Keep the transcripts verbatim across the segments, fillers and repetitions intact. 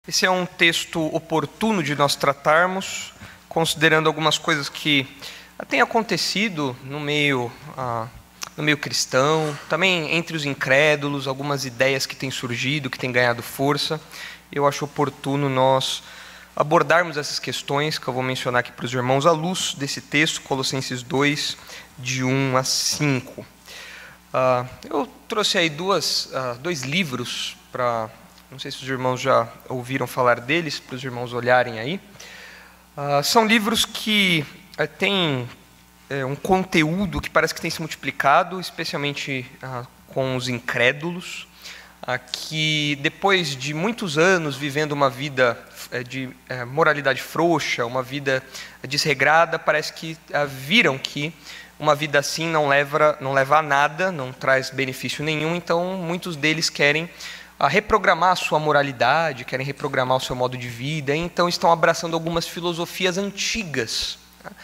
Esse é um texto oportuno de nós tratarmos, considerando algumas coisas que têm acontecido no meio, ah, no meio cristão, também entre os incrédulos, algumas ideias que têm surgido, que têm ganhado força. Eu acho oportuno nós abordarmos essas questões que eu vou mencionar aqui para os irmãos à luz desse texto, Colossenses dois, de um a cinco. Ah, eu trouxe aí duas, ah, dois livros para... Não sei se os irmãos já ouviram falar deles, para os irmãos olharem aí. Uh, são livros que uh, têm uh, um conteúdo que parece que tem se multiplicado, especialmente uh, com os incrédulos, uh, que depois de muitos anos vivendo uma vida uh, de uh, moralidade frouxa, uma vida desregrada, parece que uh, viram que uma vida assim não leva, não leva a nada, não traz benefício nenhum, então muitos deles querem a reprogramar a sua moralidade, querem reprogramar o seu modo de vida, então estão abraçando algumas filosofias antigas.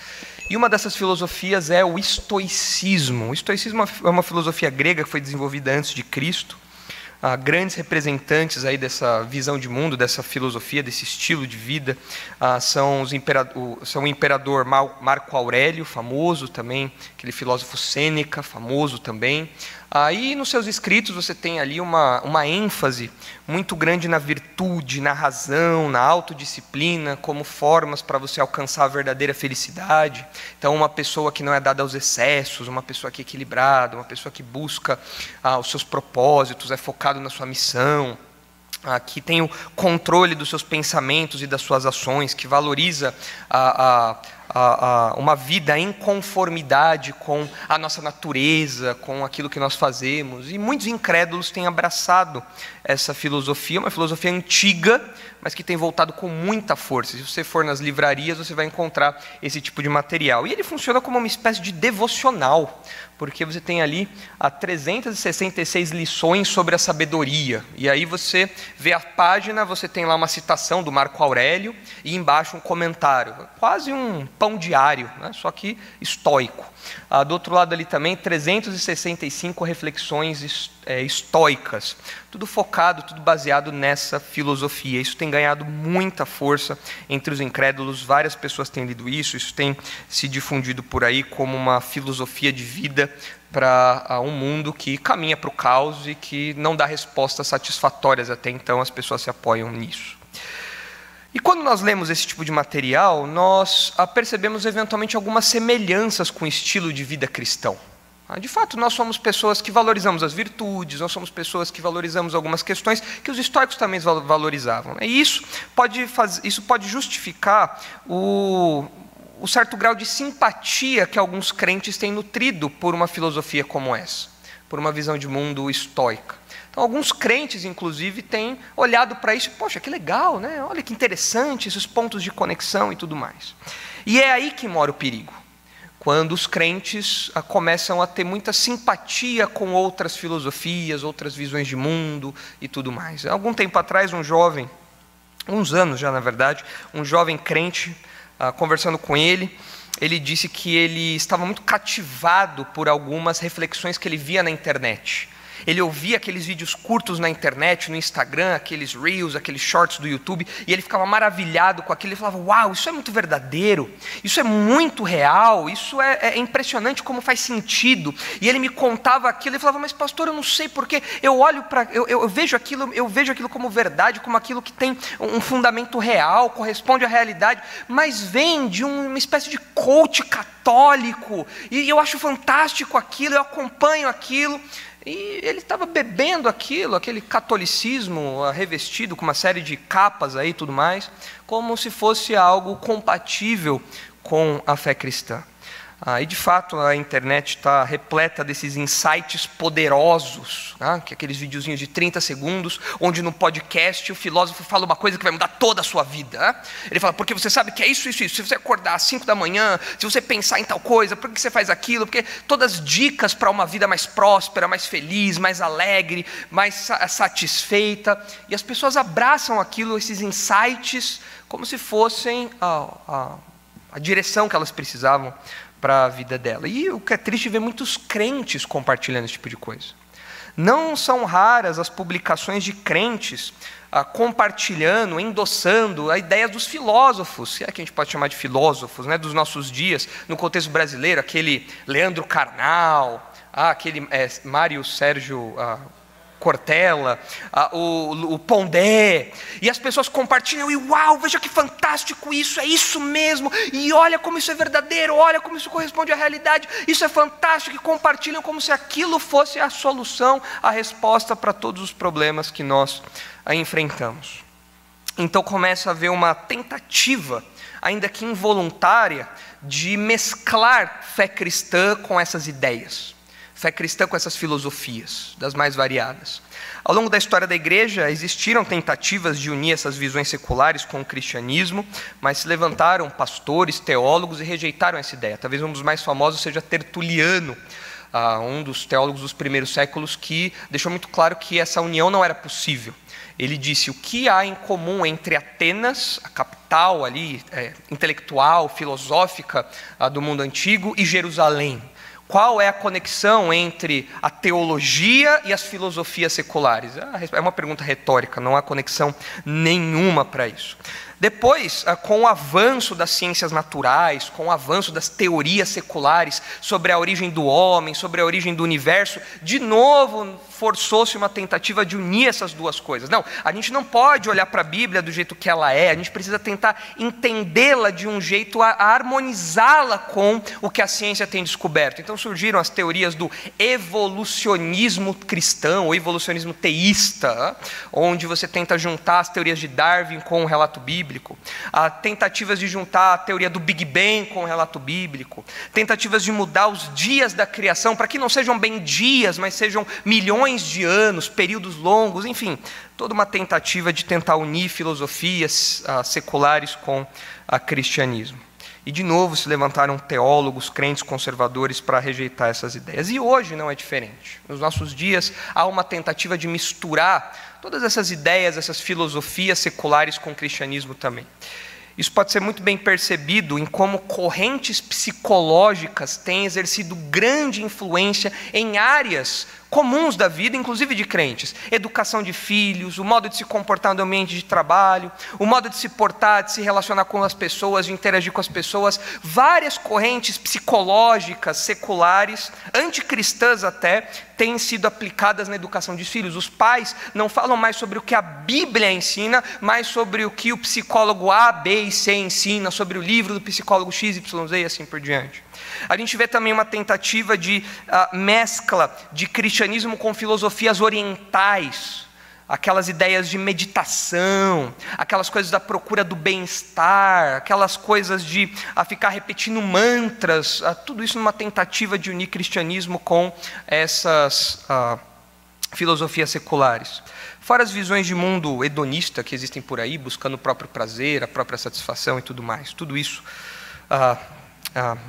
E uma dessas filosofias é o estoicismo. O estoicismo é uma filosofia grega que foi desenvolvida antes de Cristo. Ah, grandes representantes aí dessa visão de mundo, dessa filosofia, desse estilo de vida, ah, são, os imperador, são o imperador Marco Aurélio, famoso também, aquele filósofo Sêneca, famoso também. Aí, nos seus escritos, você tem ali uma, uma ênfase muito grande na virtude, na razão, na autodisciplina, como formas para você alcançar a verdadeira felicidade. Então, uma pessoa que não é dada aos excessos, uma pessoa que é equilibrada, uma pessoa que busca ah, os seus propósitos, é focado na sua missão, ah, que tem o controle dos seus pensamentos e das suas ações, que valoriza a... a A, a, uma vida em conformidade com a nossa natureza, com aquilo que nós fazemos. E muitos incrédulos têm abraçado essa filosofia, uma filosofia antiga, mas que tem voltado com muita força. Se você for nas livrarias, você vai encontrar esse tipo de material. E ele funciona como uma espécie de devocional, porque você tem ali a trezentas e sessenta e seis lições sobre a sabedoria. E aí você vê a página, você tem lá uma citação do Marco Aurélio e embaixo um comentário. Quase um pão diário, né? Só que estoico. Ah, do outro lado ali também, trezentas e sessenta e cinco reflexões é, estoicas. Tudo focado, tudo baseado nessa filosofia. Isso tem ganhado muita força entre os incrédulos. Várias pessoas têm lido isso. Isso tem se difundido por aí como uma filosofia de vida para um mundo que caminha para o caos e que não dá respostas satisfatórias até então. As pessoas se apoiam nisso. E quando nós lemos esse tipo de material, nós percebemos eventualmente algumas semelhanças com o estilo de vida cristão. De fato, nós somos pessoas que valorizamos as virtudes, nós somos pessoas que valorizamos algumas questões que os estoicos também valorizavam. E isso pode, fazer, isso pode justificar o, o certo grau de simpatia que alguns crentes têm nutrido por uma filosofia como essa, por uma visão de mundo estoica. Então, alguns crentes, inclusive, têm olhado para isso e, poxa, que legal, né? Olha que interessante esses pontos de conexão e tudo mais. E é aí que mora o perigo, quando os crentes ah, começam a ter muita simpatia com outras filosofias, outras visões de mundo e tudo mais. Há algum tempo atrás, um jovem, uns anos já na verdade, um jovem crente, ah, conversando com ele, ele disse que ele estava muito cativado por algumas reflexões que ele via na internet. Ele ouvia aqueles vídeos curtos na internet, no Instagram, aqueles reels, aqueles shorts do YouTube, e ele ficava maravilhado com aquilo. Ele falava, uau, isso é muito verdadeiro, isso é muito real, isso é, é impressionante como faz sentido. E ele me contava aquilo, e falava, mas pastor, eu não sei porquê, eu olho para, eu, eu, eu vejo aquilo, eu vejo aquilo como verdade, como aquilo que tem um fundamento real, corresponde à realidade, mas vem de uma espécie de coach católico, e eu acho fantástico aquilo, eu acompanho aquilo. E ele estava bebendo aquilo, aquele catolicismo revestido com uma série de capas aí e tudo mais, como se fosse algo compatível com a fé cristã. Ah, e de fato a internet está repleta desses insights poderosos, né? Que é aqueles videozinhos de trinta segundos, onde no podcast o filósofo fala uma coisa que vai mudar toda a sua vida. Né? Ele fala, porque você sabe que é isso, isso, isso. Se você acordar às cinco da manhã, se você pensar em tal coisa, por que você faz aquilo? Porque todas as dicas para uma vida mais próspera, mais feliz, mais alegre, mais satisfeita. E as pessoas abraçam aquilo, esses insights, como se fossem a, a, a direção que elas precisavam para a vida dela. E o que é triste é ver muitos crentes compartilhando esse tipo de coisa. Não são raras as publicações de crentes ah, compartilhando, endossando a ideia dos filósofos, se é que a gente pode chamar de filósofos, né, dos nossos dias, no contexto brasileiro, aquele Leandro Carnal, ah, aquele é, Mário Sérgio ah, Cortella, ah, o, o Pondé, e as pessoas compartilham, e uau, veja que fantástico isso, é isso mesmo, e olha como isso é verdadeiro, olha como isso corresponde à realidade, isso é fantástico, e compartilham como se aquilo fosse a solução, a resposta para todos os problemas que nós a enfrentamos. Então começa a haver uma tentativa, ainda que involuntária, de mesclar fé cristã com essas ideias. Fé cristã com essas filosofias, das mais variadas. Ao longo da história da igreja, existiram tentativas de unir essas visões seculares com o cristianismo, mas se levantaram pastores, teólogos e rejeitaram essa ideia. Talvez um dos mais famosos seja Tertuliano, uh, um dos teólogos dos primeiros séculos, que deixou muito claro que essa união não era possível. Ele disse: o que há em comum entre Atenas, a capital ali, é, intelectual, filosófica uh, do mundo antigo, e Jerusalém? Qual é a conexão entre a teologia e as filosofias seculares? É uma pergunta retórica, não há conexão nenhuma para isso. Depois, com o avanço das ciências naturais, com o avanço das teorias seculares sobre a origem do homem, sobre a origem do universo, de novo forçou-se uma tentativa de unir essas duas coisas. Não, a gente não pode olhar para a Bíblia do jeito que ela é, a gente precisa tentar entendê-la de um jeito a, a harmonizá-la com o que a ciência tem descoberto. Então surgiram as teorias do evolucionismo cristão, ou evolucionismo teísta, onde você tenta juntar as teorias de Darwin com o relato bíblico, há tentativas de juntar a teoria do Big Bang com o relato bíblico, tentativas de mudar os dias da criação para que não sejam bem dias, mas sejam milhões de anos, períodos longos, enfim, toda uma tentativa de tentar unir filosofias uh, seculares com o cristianismo. E de novo se levantaram teólogos, crentes conservadores para rejeitar essas ideias. E hoje não é diferente. Nos nossos dias há uma tentativa de misturar todas essas ideias, essas filosofias seculares com o cristianismo também. Isso pode ser muito bem percebido em como correntes psicológicas têm exercido grande influência em áreas comuns da vida, inclusive de crentes. Educação de filhos, o modo de se comportar no ambiente de trabalho, o modo de se portar, de se relacionar com as pessoas, de interagir com as pessoas. Várias correntes psicológicas, seculares, anticristãs até, têm sido aplicadas na educação de filhos. Os pais não falam mais sobre o que a Bíblia ensina, mas sobre o que o psicólogo A, B e C ensina, sobre o livro do psicólogo X, Y, Z e assim por diante. A gente vê também uma tentativa de uh, mescla de cristianismo com filosofias orientais, aquelas ideias de meditação, aquelas coisas da procura do bem-estar, aquelas coisas de uh, ficar repetindo mantras, uh, tudo isso numa tentativa de unir cristianismo com essas uh, filosofias seculares. Fora as visões de mundo hedonista que existem por aí, buscando o próprio prazer, a própria satisfação e tudo mais. Tudo isso uh, uh,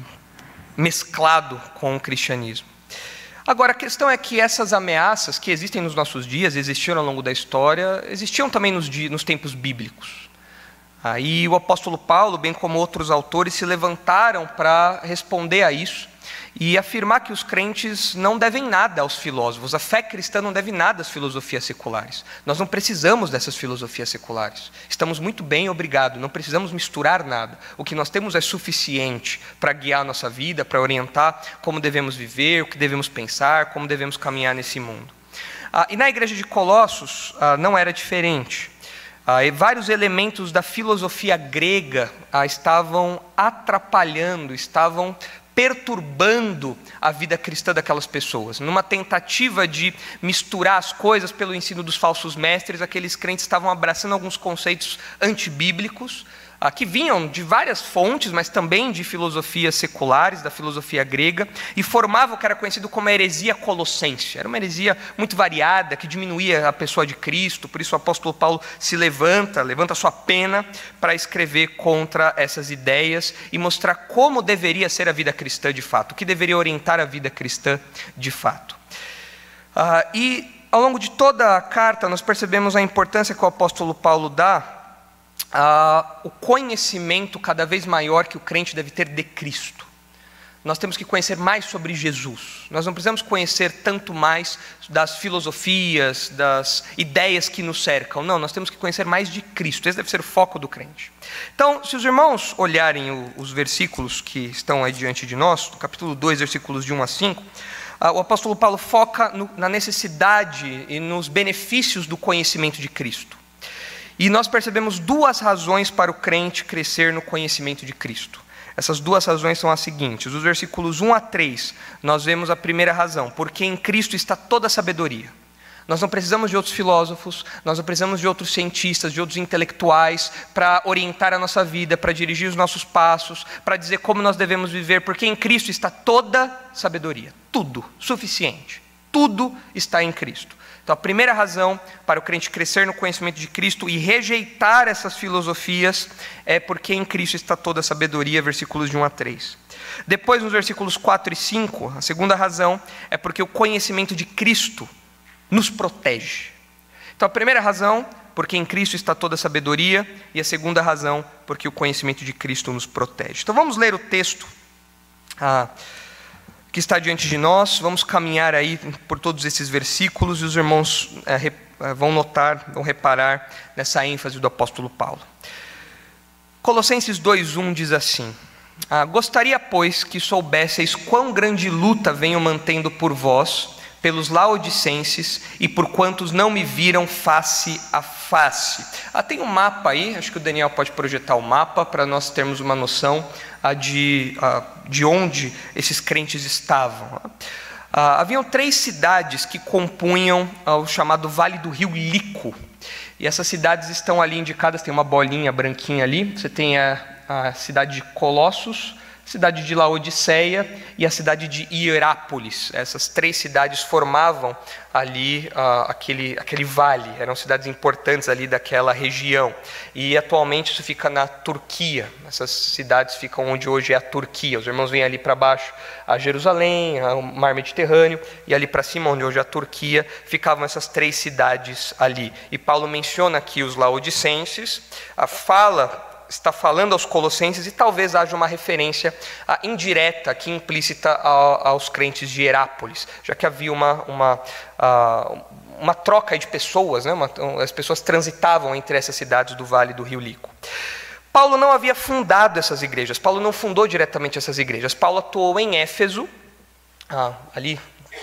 mesclado com o cristianismo. Agora, a questão é que essas ameaças que existem nos nossos dias, existiram ao longo da história, existiam também nos, dias, nos tempos bíblicos. Aí o apóstolo Paulo, bem como outros autores, se levantaram para responder a isso e afirmar que os crentes não devem nada aos filósofos. A fé cristã não deve nada às filosofias seculares. Nós não precisamos dessas filosofias seculares. Estamos muito bem, obrigado. Não precisamos misturar nada. O que nós temos é suficiente para guiar a nossa vida, para orientar como devemos viver, o que devemos pensar, como devemos caminhar nesse mundo. Ah, e na igreja de Colossos ah, não era diferente. Ah, e vários elementos da filosofia grega ah, estavam atrapalhando, estavam perturbando a vida cristã daquelas pessoas. Numa tentativa de misturar as coisas pelo ensino dos falsos mestres, aqueles crentes estavam abraçando alguns conceitos antibíblicos, ah, que vinham de várias fontes, mas também de filosofias seculares, da filosofia grega, e formavam o que era conhecido como a heresia colossense. Era uma heresia muito variada, que diminuía a pessoa de Cristo, por isso o apóstolo Paulo se levanta, levanta sua pena para escrever contra essas ideias e mostrar como deveria ser a vida cristã de fato, o que deveria orientar a vida cristã de fato. Ah, e ao longo de toda a carta nós percebemos a importância que o apóstolo Paulo dá Uh, o conhecimento cada vez maior que o crente deve ter de Cristo. nós temos que conhecer mais sobre Jesus. Nós não precisamos conhecer tanto mais das filosofias, das ideias que nos cercam. Não, nós temos que conhecer mais de Cristo. Esse deve ser o foco do crente. Então, se os irmãos olharem o, os versículos que estão aí diante de nós, no capítulo dois, versículos de um a cinco, uh, o apóstolo Paulo foca no, na necessidade e nos benefícios do conhecimento de Cristo. E nós percebemos duas razões para o crente crescer no conhecimento de Cristo. Essas duas razões são as seguintes. Os versículos um a três, nós vemos a primeira razão. Porque em Cristo está toda a sabedoria. Nós não precisamos de outros filósofos, nós não precisamos de outros cientistas, de outros intelectuais para orientar a nossa vida, para dirigir os nossos passos, para dizer como nós devemos viver. Porque em Cristo está toda a sabedoria. Tudo, suficiente. Tudo está em Cristo. Então, a primeira razão para o crente crescer no conhecimento de Cristo e rejeitar essas filosofias é porque em Cristo está toda a sabedoria, versículos de um a três. Depois, nos versículos quatro e cinco, a segunda razão é porque o conhecimento de Cristo nos protege. Então, a primeira razão, porque em Cristo está toda a sabedoria, e a segunda razão, porque o conhecimento de Cristo nos protege. Então, vamos ler o texto Ah, que está diante de nós, vamos caminhar aí por todos esses versículos e os irmãos é, vão notar, vão reparar nessa ênfase do apóstolo Paulo. Colossenses dois, um diz assim: ah, gostaria, pois, que soubesseis quão grande luta venho mantendo por vós, pelos laodicenses e por quantos não me viram face a face. Ah, tem um mapa aí, acho que o Daniel pode projetar o mapa para nós termos uma noção ah, de, ah, de onde esses crentes estavam. Ah, haviam três cidades que compunham ah, o chamado Vale do Rio Lico. E essas cidades estão ali indicadas, tem uma bolinha branquinha ali. Você tem a, a cidade de Colossos, cidade de Laodiceia e a cidade de Hierápolis. Essas três cidades formavam ali uh, aquele, aquele vale, eram cidades importantes ali daquela região. E atualmente isso fica na Turquia, essas cidades ficam onde hoje é a Turquia. Os irmãos vêm ali para baixo a Jerusalém, o Mar Mediterrâneo, e ali para cima, onde hoje é a Turquia, ficavam essas três cidades ali. E Paulo menciona aqui os laodicenses, a fala... está falando aos colossenses e talvez haja uma referência ah, indireta, aqui implícita a, aos crentes de Hierápolis, já que havia uma, uma, ah, uma troca de pessoas, né? uma, as pessoas transitavam entre essas cidades do Vale do Rio Lico. Paulo não havia fundado essas igrejas, Paulo não fundou diretamente essas igrejas, Paulo atuou em Éfeso, ah, ali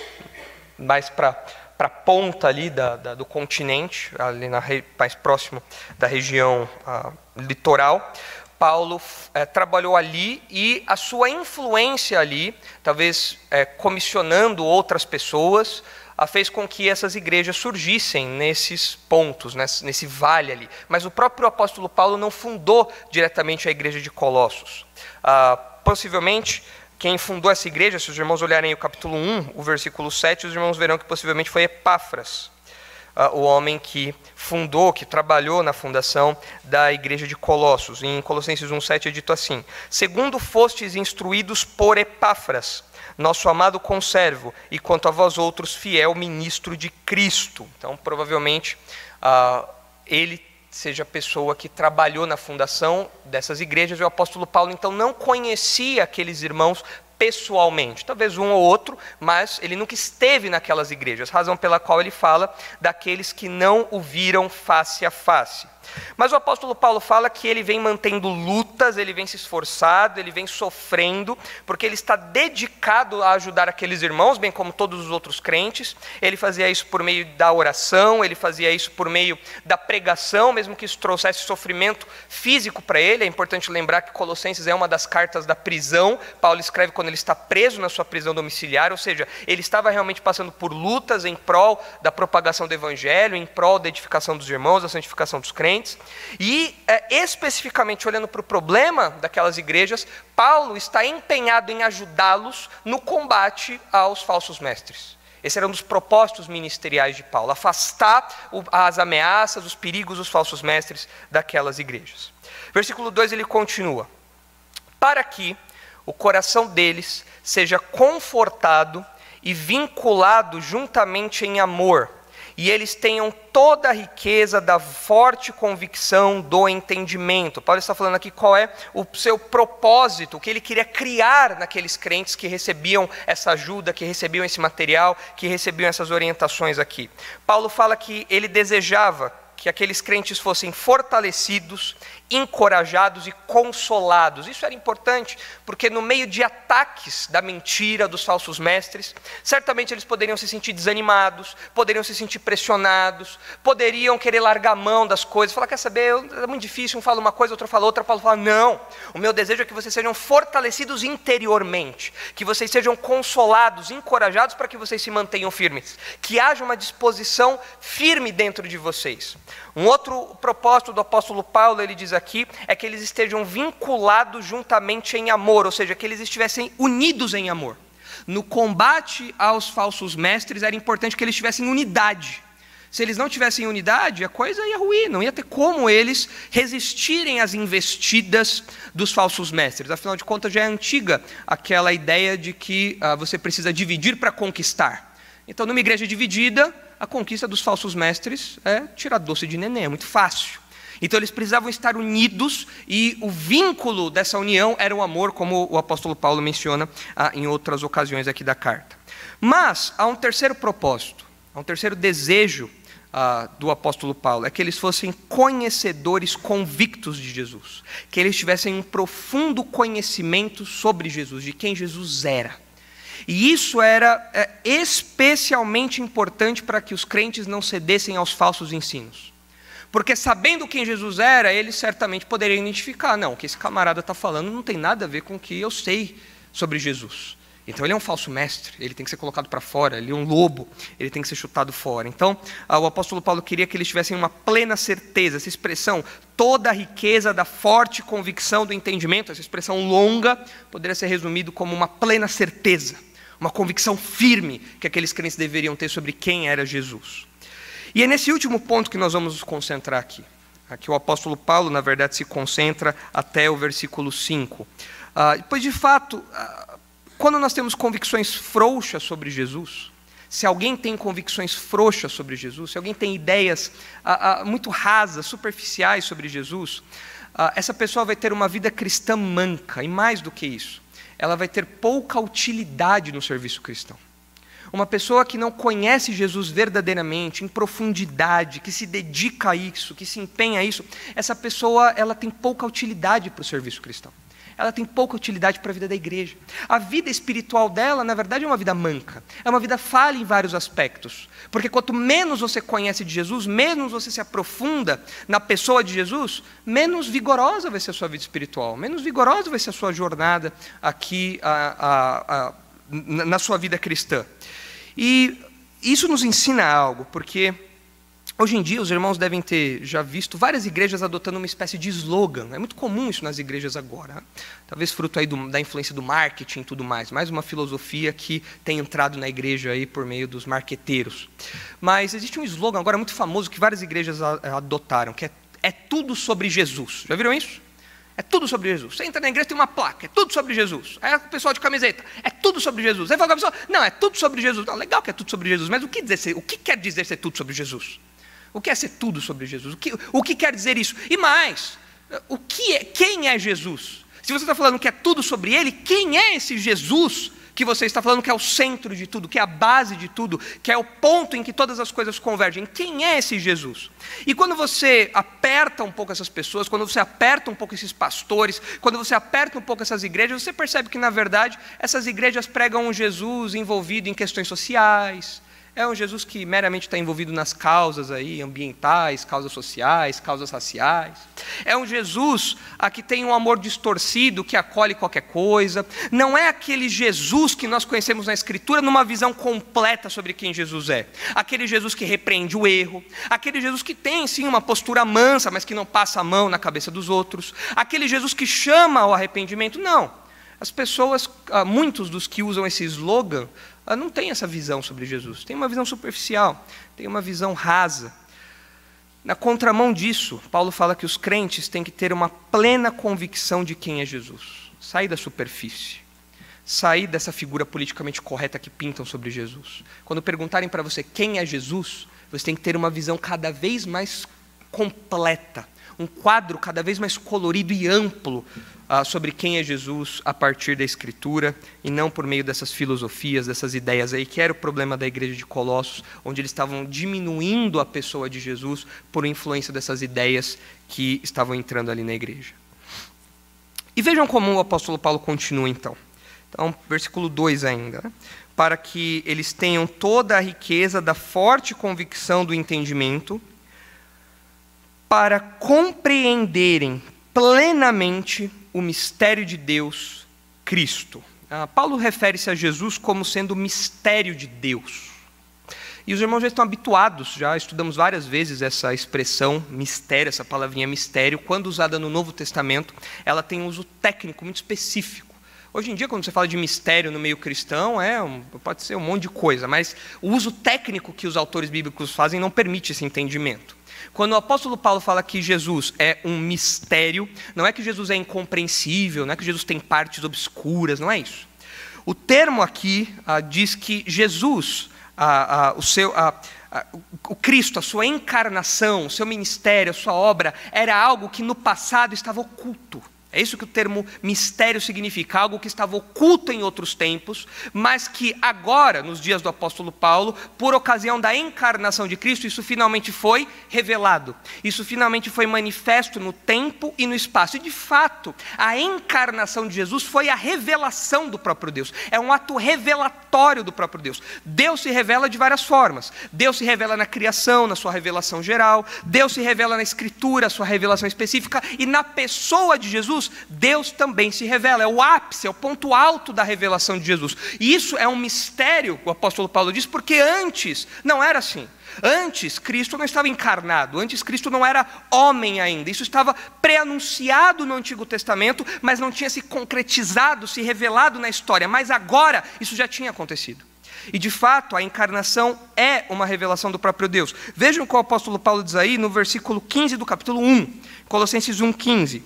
mais para... para a ponta ali da, da, do continente, ali na, mais próximo da região ah, litoral. Paulo eh, trabalhou ali e a sua influência ali, talvez eh, comissionando outras pessoas, ah, fez com que essas igrejas surgissem nesses pontos, nesse, nesse vale ali. Mas o próprio apóstolo Paulo não fundou diretamente a igreja de Colossos. Ah, possivelmente... Quem fundou essa igreja, se os irmãos olharem o capítulo um, o versículo sete, os irmãos verão que possivelmente foi Epáfras, uh, o homem que fundou, que trabalhou na fundação da igreja de Colossos. Em Colossenses um, sete é dito assim: segundo fostes instruídos por Epáfras, nosso amado conservo, e quanto a vós outros, fiel ministro de Cristo. Então, provavelmente, uh, ele seja a pessoa que trabalhou na fundação dessas igrejas. E o apóstolo Paulo, então, não conhecia aqueles irmãos pessoalmente, talvez um ou outro, mas ele nunca esteve naquelas igrejas, razão pela qual ele fala daqueles que não o viram face a face. Mas o apóstolo Paulo fala que ele vem mantendo lutas, ele vem se esforçado, ele vem sofrendo, porque ele está dedicado a ajudar aqueles irmãos, bem como todos os outros crentes. Ele fazia isso por meio da oração, ele fazia isso por meio da pregação, mesmo que isso trouxesse sofrimento físico para ele. É importante lembrar que Colossenses é uma das cartas da prisão. Paulo escreve quando ele está preso na sua prisão domiciliar, ou seja, ele estava realmente passando por lutas em prol da propagação do evangelho, em prol da edificação dos irmãos, da santificação dos crentes. E é, especificamente olhando para o problema daquelas igrejas, Paulo está empenhado em ajudá-los no combate aos falsos mestres. Esse era um dos propósitos ministeriais de Paulo, afastar o, as ameaças, os perigos dos falsos mestres daquelas igrejas. Versículo dois ele continua: para que o coração deles seja confortado e vinculado juntamente em amor, e eles tenham toda a riqueza da forte convicção do entendimento. Paulo está falando aqui qual é o seu propósito, o que ele queria criar naqueles crentes que recebiam essa ajuda, que recebiam esse material, que recebiam essas orientações aqui. Paulo fala que ele desejava que aqueles crentes fossem fortalecidos, encorajados e consolados. Isso era importante, porque no meio de ataques da mentira, dos falsos mestres, certamente eles poderiam se sentir desanimados, poderiam se sentir pressionados, poderiam querer largar a mão das coisas, falar, quer saber, é muito difícil, um fala uma coisa, outro fala outra. Paulo fala, não, o meu desejo é que vocês sejam fortalecidos interiormente, que vocês sejam consolados, encorajados para que vocês se mantenham firmes, que haja uma disposição firme dentro de vocês. Um outro propósito do apóstolo Paulo, ele diz aqui, é que eles estejam vinculados juntamente em amor, ou seja, que eles estivessem unidos em amor. No combate aos falsos mestres, era importante que eles tivessem unidade. Se eles não tivessem unidade, a coisa ia ruir, não ia ter como eles resistirem às investidas dos falsos mestres. Afinal de contas, já é antiga aquela ideia de que ah, você precisa dividir para conquistar. Então, numa igreja dividida, a conquista dos falsos mestres é tirar doce de neném, é muito fácil. Então eles precisavam estar unidos, e o vínculo dessa união era o amor, como o apóstolo Paulo menciona ah, em outras ocasiões aqui da carta. Mas há um terceiro propósito, há um terceiro desejo ah, do apóstolo Paulo, é que eles fossem conhecedores convictos de Jesus, que eles tivessem um profundo conhecimento sobre Jesus, de quem Jesus era. E isso era é, especialmente importante para que os crentes não cedessem aos falsos ensinos. Porque sabendo quem Jesus era, eles certamente poderiam identificar, não, o que esse camarada está falando não tem nada a ver com o que eu sei sobre Jesus. Então ele é um falso mestre, ele tem que ser colocado para fora, ele é um lobo, ele tem que ser chutado fora. Então o apóstolo Paulo queria que eles tivessem uma plena certeza, essa expressão, toda a riqueza da forte convicção do entendimento, essa expressão longa, poderia ser resumido como uma plena certeza, uma convicção firme que aqueles crentes deveriam ter sobre quem era Jesus. E é nesse último ponto que nós vamos nos concentrar aqui. Aqui o apóstolo Paulo, na verdade, se concentra até o versículo cinco. Ah, pois, de fato, ah, quando nós temos convicções frouxas sobre Jesus, se alguém tem convicções frouxas sobre Jesus, se alguém tem ideias ah, ah, muito rasas, superficiais sobre Jesus, ah, essa pessoa vai ter uma vida cristã manca, e mais do que isso, ela vai ter pouca utilidade no serviço cristão. Uma pessoa que não conhece Jesus verdadeiramente, em profundidade, que se dedica a isso, que se empenha a isso, essa pessoa ela tem pouca utilidade para o serviço cristão. Ela tem pouca utilidade para a vida da igreja. A vida espiritual dela, na verdade, é uma vida manca. É uma vida falha em vários aspectos. Porque quanto menos você conhece de Jesus, menos você se aprofunda na pessoa de Jesus, menos vigorosa vai ser a sua vida espiritual, menos vigorosa vai ser a sua jornada aqui a, a, a, na sua vida cristã. E isso nos ensina algo, porque hoje em dia os irmãos devem ter já visto várias igrejas adotando uma espécie de slogan. É muito comum isso nas igrejas agora, né? Talvez fruto aí do, da influência do marketing e tudo mais, mais uma filosofia que tem entrado na igreja aí por meio dos marqueteiros. Mas existe um slogan agora muito famoso que várias igrejas adotaram, que é, é tudo sobre Jesus. Já viram isso? É tudo sobre Jesus. Você entra na igreja, tem uma placa, é tudo sobre Jesus. Aí o pessoal de camiseta, é tudo sobre Jesus. Aí fala com a pessoa, não, é tudo sobre Jesus. Não, legal que é tudo sobre Jesus, mas o que, dizer ser, o que quer dizer ser tudo sobre Jesus? O que é ser tudo sobre Jesus? O que, o que quer dizer isso? E mais, o que é, quem é Jesus? Se você está falando que é tudo sobre Ele, quem é esse Jesus que você está falando que é o centro de tudo, que é a base de tudo, que é o ponto em que todas as coisas convergem? Quem é esse Jesus? E quando você aperta um pouco essas pessoas, quando você aperta um pouco esses pastores, quando você aperta um pouco essas igrejas, você percebe que, na verdade, essas igrejas pregam um Jesus envolvido em questões sociais. É um Jesus que meramente está envolvido nas causas aí, ambientais, causas sociais, causas raciais. É um Jesus a que tem um amor distorcido, que acolhe qualquer coisa. Não é aquele Jesus que nós conhecemos na Escritura numa visão completa sobre quem Jesus é. Aquele Jesus que repreende o erro. Aquele Jesus que tem, sim, uma postura mansa, mas que não passa a mão na cabeça dos outros. Aquele Jesus que chama ao arrependimento. Não. As pessoas, muitos dos que usam esse slogan, não tem essa visão sobre Jesus, tem uma visão superficial, tem uma visão rasa. Na contramão disso, Paulo fala que os crentes têm que ter uma plena convicção de quem é Jesus. Sair da superfície, sair dessa figura politicamente correta que pintam sobre Jesus. Quando perguntarem para você quem é Jesus, Você tem que ter uma visão cada vez mais completa, um quadro cada vez mais colorido e amplo uh, sobre quem é Jesus a partir da Escritura, e não por meio dessas filosofias, dessas ideias aí, que era o problema da igreja de Colossos, onde eles estavam diminuindo a pessoa de Jesus por influência dessas ideias que estavam entrando ali na igreja. E vejam como o apóstolo Paulo continua então. Então, versículo dois ainda, né? Para que eles tenham toda a riqueza da forte convicção do entendimento, para compreenderem plenamente o mistério de Deus, Cristo. Ah, Paulo refere-se a Jesus como sendo o mistério de Deus. E os irmãos já estão habituados, já estudamos várias vezes essa expressão mistério, essa palavrinha mistério, quando usada no Novo Testamento, ela tem um uso técnico muito específico. Hoje em dia, quando você fala de mistério no meio cristão, é um, pode ser um monte de coisa, mas o uso técnico que os autores bíblicos fazem não permite esse entendimento. Quando o apóstolo Paulo fala que Jesus é um mistério, não é que Jesus é incompreensível, não é que Jesus tem partes obscuras, não é isso. O termo aqui ah, diz que Jesus, ah, ah, o, seu, ah, ah, o Cristo, a sua encarnação, o seu ministério, a sua obra, era algo que no passado estava oculto. É isso que o termo mistério significa, algo que estava oculto em outros tempos, mas que agora, nos dias do apóstolo Paulo, por ocasião da encarnação de Cristo, isso finalmente foi revelado. Isso finalmente foi manifesto no tempo e no espaço. E de fato, a encarnação de Jesus foi a revelação do próprio Deus. É um ato revelatório do próprio Deus. Deus se revela de várias formas. Deus se revela na criação, na sua revelação geral. Deus se revela na Escritura, a sua revelação específica. E na pessoa de Jesus, Deus também se revela, é o ápice, é o ponto alto da revelação de Jesus. E isso é um mistério, o apóstolo Paulo diz, porque antes não era assim. Antes Cristo não estava encarnado, antes Cristo não era homem ainda. Isso estava pré-anunciado no Antigo Testamento, mas não tinha se concretizado, se revelado na história. Mas agora isso já tinha acontecido. E de fato a encarnação é uma revelação do próprio Deus. Vejam o que o apóstolo Paulo diz aí no versículo quinze do capítulo um, Colossenses um, quinze.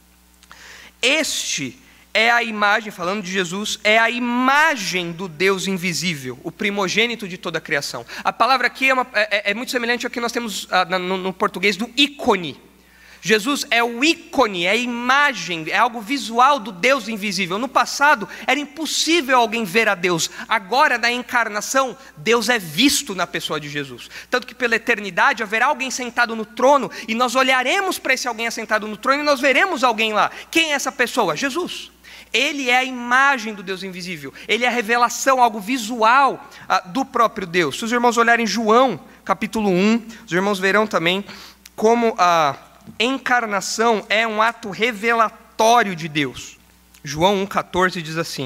Este é a imagem, falando de Jesus, é a imagem do Deus invisível, o primogênito de toda a criação. A palavra aqui é, uma, é, é muito semelhante ao que nós temos ah, no, no português do ícone. Jesus é o ícone, é a imagem, é algo visual do Deus invisível. No passado era impossível alguém ver a Deus. Agora, na encarnação, Deus é visto na pessoa de Jesus. Tanto que pela eternidade haverá alguém sentado no trono e nós olharemos para esse alguém assentado no trono e nós veremos alguém lá. Quem é essa pessoa? Jesus. Ele é a imagem do Deus invisível. Ele é a revelação, algo visual ah, do próprio Deus. Se os irmãos olharem João, capítulo um, os irmãos verão também como a encarnação é um ato revelatório de Deus. João um, quatorze diz assim: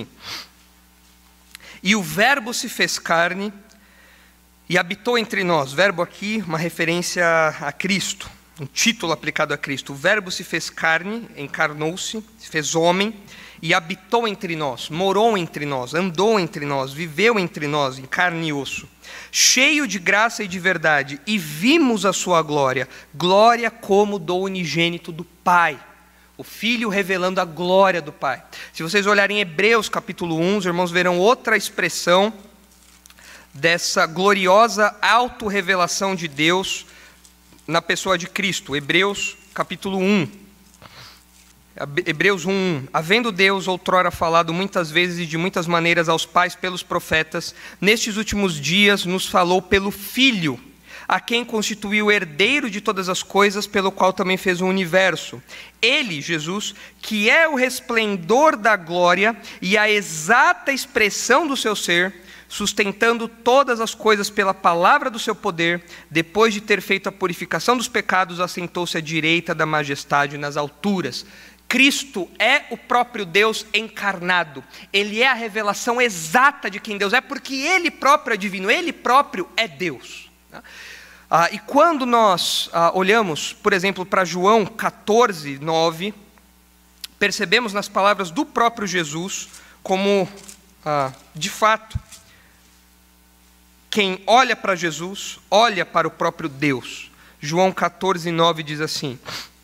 e o verbo se fez carne e habitou entre nós. Verbo aqui, uma referência a Cristo, um título aplicado a Cristo. O verbo se fez carne, encarnou-se, se fez homem e habitou entre nós, morou entre nós, andou entre nós, viveu entre nós em carne e osso, cheio de graça e de verdade, e vimos a sua glória, glória como do unigênito do Pai, o Filho revelando a glória do Pai. Se vocês olharem em Hebreus capítulo um, os irmãos verão outra expressão dessa gloriosa autorrevelação de Deus na pessoa de Cristo. Hebreus capítulo um. Hebreus um, havendo Deus outrora falado muitas vezes e de muitas maneiras aos pais pelos profetas, nestes últimos dias nos falou pelo Filho, a quem constituiu herdeiro de todas as coisas, pelo qual também fez o universo. Ele, Jesus, que é o resplendor da glória e a exata expressão do seu ser, sustentando todas as coisas pela palavra do seu poder, depois de ter feito a purificação dos pecados, assentou-se à direita da majestade nas alturas. Cristo é o próprio Deus encarnado. Ele é a revelação exata de quem Deus é, porque Ele próprio é divino, Ele próprio é Deus. Ah, e quando nós ah, olhamos, por exemplo, para João catorze, nove, percebemos nas palavras do próprio Jesus como, ah, de fato, quem olha para Jesus, olha para o próprio Deus. João catorze, nove diz assim: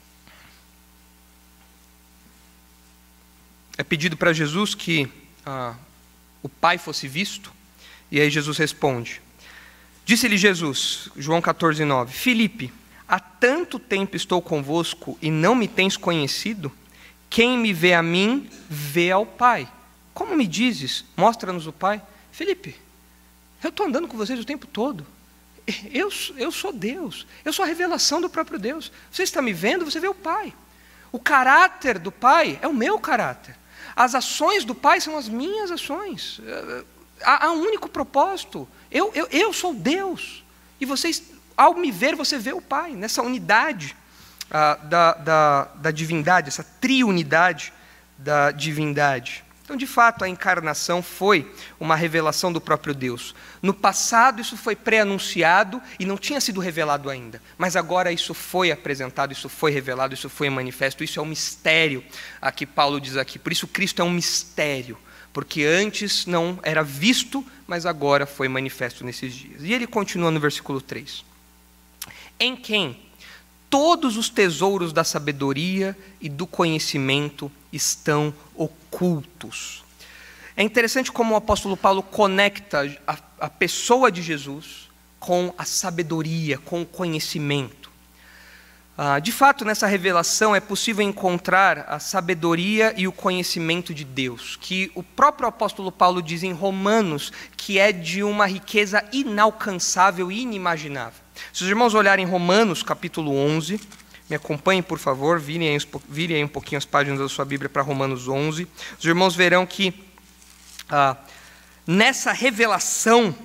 é pedido para Jesus que ah, o Pai fosse visto, e aí Jesus responde: Disse-lhe Jesus, João catorze, nove, Filipe, há tanto tempo estou convosco e não me tens conhecido? Quem me vê a mim, vê ao Pai. Como me dizes, mostra-nos o Pai? Filipe, eu estou andando com vocês o tempo todo. Eu, eu sou Deus, eu sou a revelação do próprio Deus. Você está me vendo, você vê o Pai. O caráter do Pai é o meu caráter. As ações do Pai são as minhas ações. Há, há um único propósito. Eu, eu, eu sou Deus. E vocês, ao me ver, você vê o Pai, nessa unidade ah, da, da, da divindade, essa triunidade da divindade. Então, de fato, a encarnação foi uma revelação do próprio Deus. No passado, isso foi pré-anunciado e não tinha sido revelado ainda. Mas agora isso foi apresentado, isso foi revelado, isso foi manifesto. Isso é um mistério a que Paulo diz aqui. Por isso, Cristo é um mistério. Porque antes não era visto, mas agora foi manifesto nesses dias. E ele continua no versículo três. Em quem todos os tesouros da sabedoria e do conhecimento estão ocultos. É interessante como o apóstolo Paulo conecta a, a pessoa de Jesus com a sabedoria, com o conhecimento. Ah, de fato, nessa revelação é possível encontrar a sabedoria e o conhecimento de Deus, que o próprio apóstolo Paulo diz em Romanos que é de uma riqueza inalcançável e inimaginável. Se os irmãos olharem Romanos capítulo onze, me acompanhem por favor, virem aí, virem aí um pouquinho as páginas da sua Bíblia para Romanos onze, os irmãos verão que ah, nessa revelação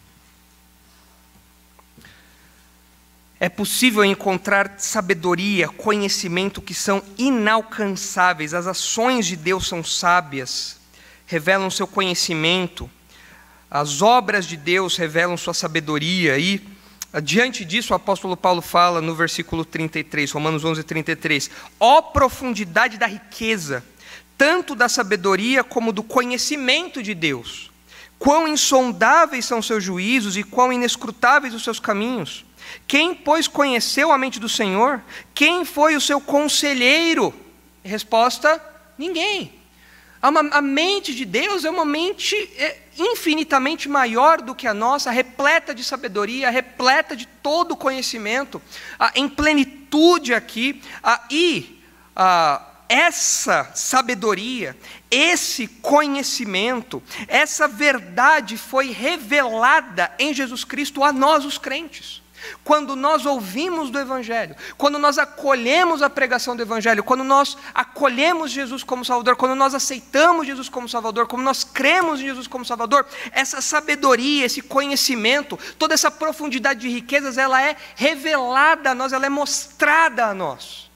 é possível encontrar sabedoria, conhecimento que são inalcançáveis. As ações de Deus são sábias, revelam seu conhecimento. As obras de Deus revelam sua sabedoria. E, diante disso, o apóstolo Paulo fala no versículo trinta e três, Romanos onze, trinta e três. Ó profundidade da riqueza, tanto da sabedoria como do conhecimento de Deus. Quão insondáveis são seus juízos e quão inescrutáveis os seus caminhos. Quem, pois, conheceu a mente do Senhor? Quem foi o seu conselheiro? Resposta, ninguém. A mente de Deus é uma mente infinitamente maior do que a nossa, repleta de sabedoria, repleta de todo o conhecimento, em plenitude aqui. E essa sabedoria, esse conhecimento, essa verdade foi revelada em Jesus Cristo a nós, os crentes. Quando nós ouvimos do Evangelho, quando nós acolhemos a pregação do Evangelho, quando nós acolhemos Jesus como Salvador, quando nós aceitamos Jesus como Salvador, quando nós cremos em Jesus como Salvador, essa sabedoria, esse conhecimento, toda essa profundidade de riquezas, ela é revelada a nós, ela é mostrada a nós.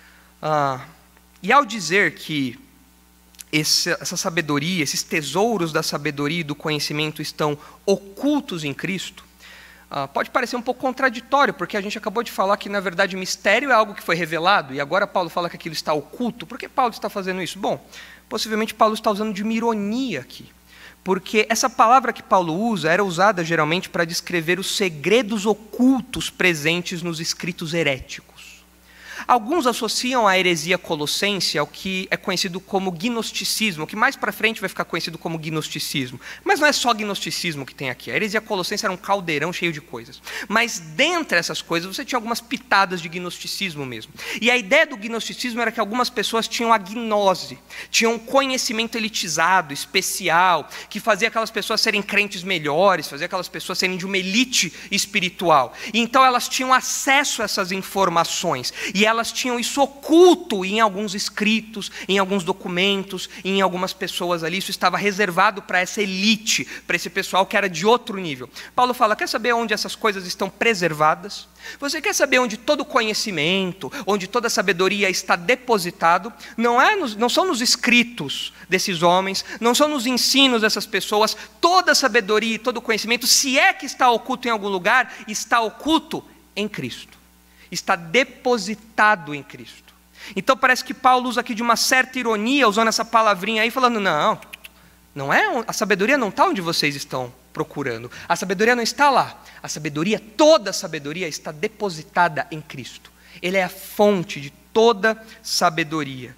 Ah, e ao dizer que esse, essa sabedoria, esses tesouros da sabedoria e do conhecimento estão ocultos em Cristo, Uh, pode parecer um pouco contraditório, porque a gente acabou de falar que, na verdade, mistério é algo que foi revelado, e agora Paulo fala que aquilo está oculto. Por que Paulo está fazendo isso? Bom, possivelmente Paulo está usando de uma ironia aqui, porque essa palavra que Paulo usa era usada geralmente para descrever os segredos ocultos presentes nos escritos heréticos. Alguns associam a heresia colossense ao que é conhecido como gnosticismo, que mais para frente vai ficar conhecido como gnosticismo. Mas não é só gnosticismo que tem aqui. A heresia colossense era um caldeirão cheio de coisas. Mas dentre essas coisas você tinha algumas pitadas de gnosticismo mesmo. E a ideia do gnosticismo era que algumas pessoas tinham a gnose, tinham um conhecimento elitizado, especial, que fazia aquelas pessoas serem crentes melhores, fazia aquelas pessoas serem de uma elite espiritual. E então elas tinham acesso a essas informações. E elas tinham isso oculto em alguns escritos, em alguns documentos, em algumas pessoas ali. Isso estava reservado para essa elite, para esse pessoal que era de outro nível. Paulo fala, quer saber onde essas coisas estão preservadas? Você quer saber onde todo conhecimento, onde toda sabedoria está depositado? Não, é nos, não são nos escritos desses homens, não são nos ensinos dessas pessoas. Toda sabedoria e todo conhecimento, se é que está oculto em algum lugar, está oculto em Cristo. Está depositado em Cristo. Então parece que Paulo usa aqui de uma certa ironia, usando essa palavrinha aí, falando, não, não é, a sabedoria não está onde vocês estão procurando. A sabedoria não está lá. A sabedoria, toda a sabedoria está depositada em Cristo. Ele é a fonte de toda sabedoria.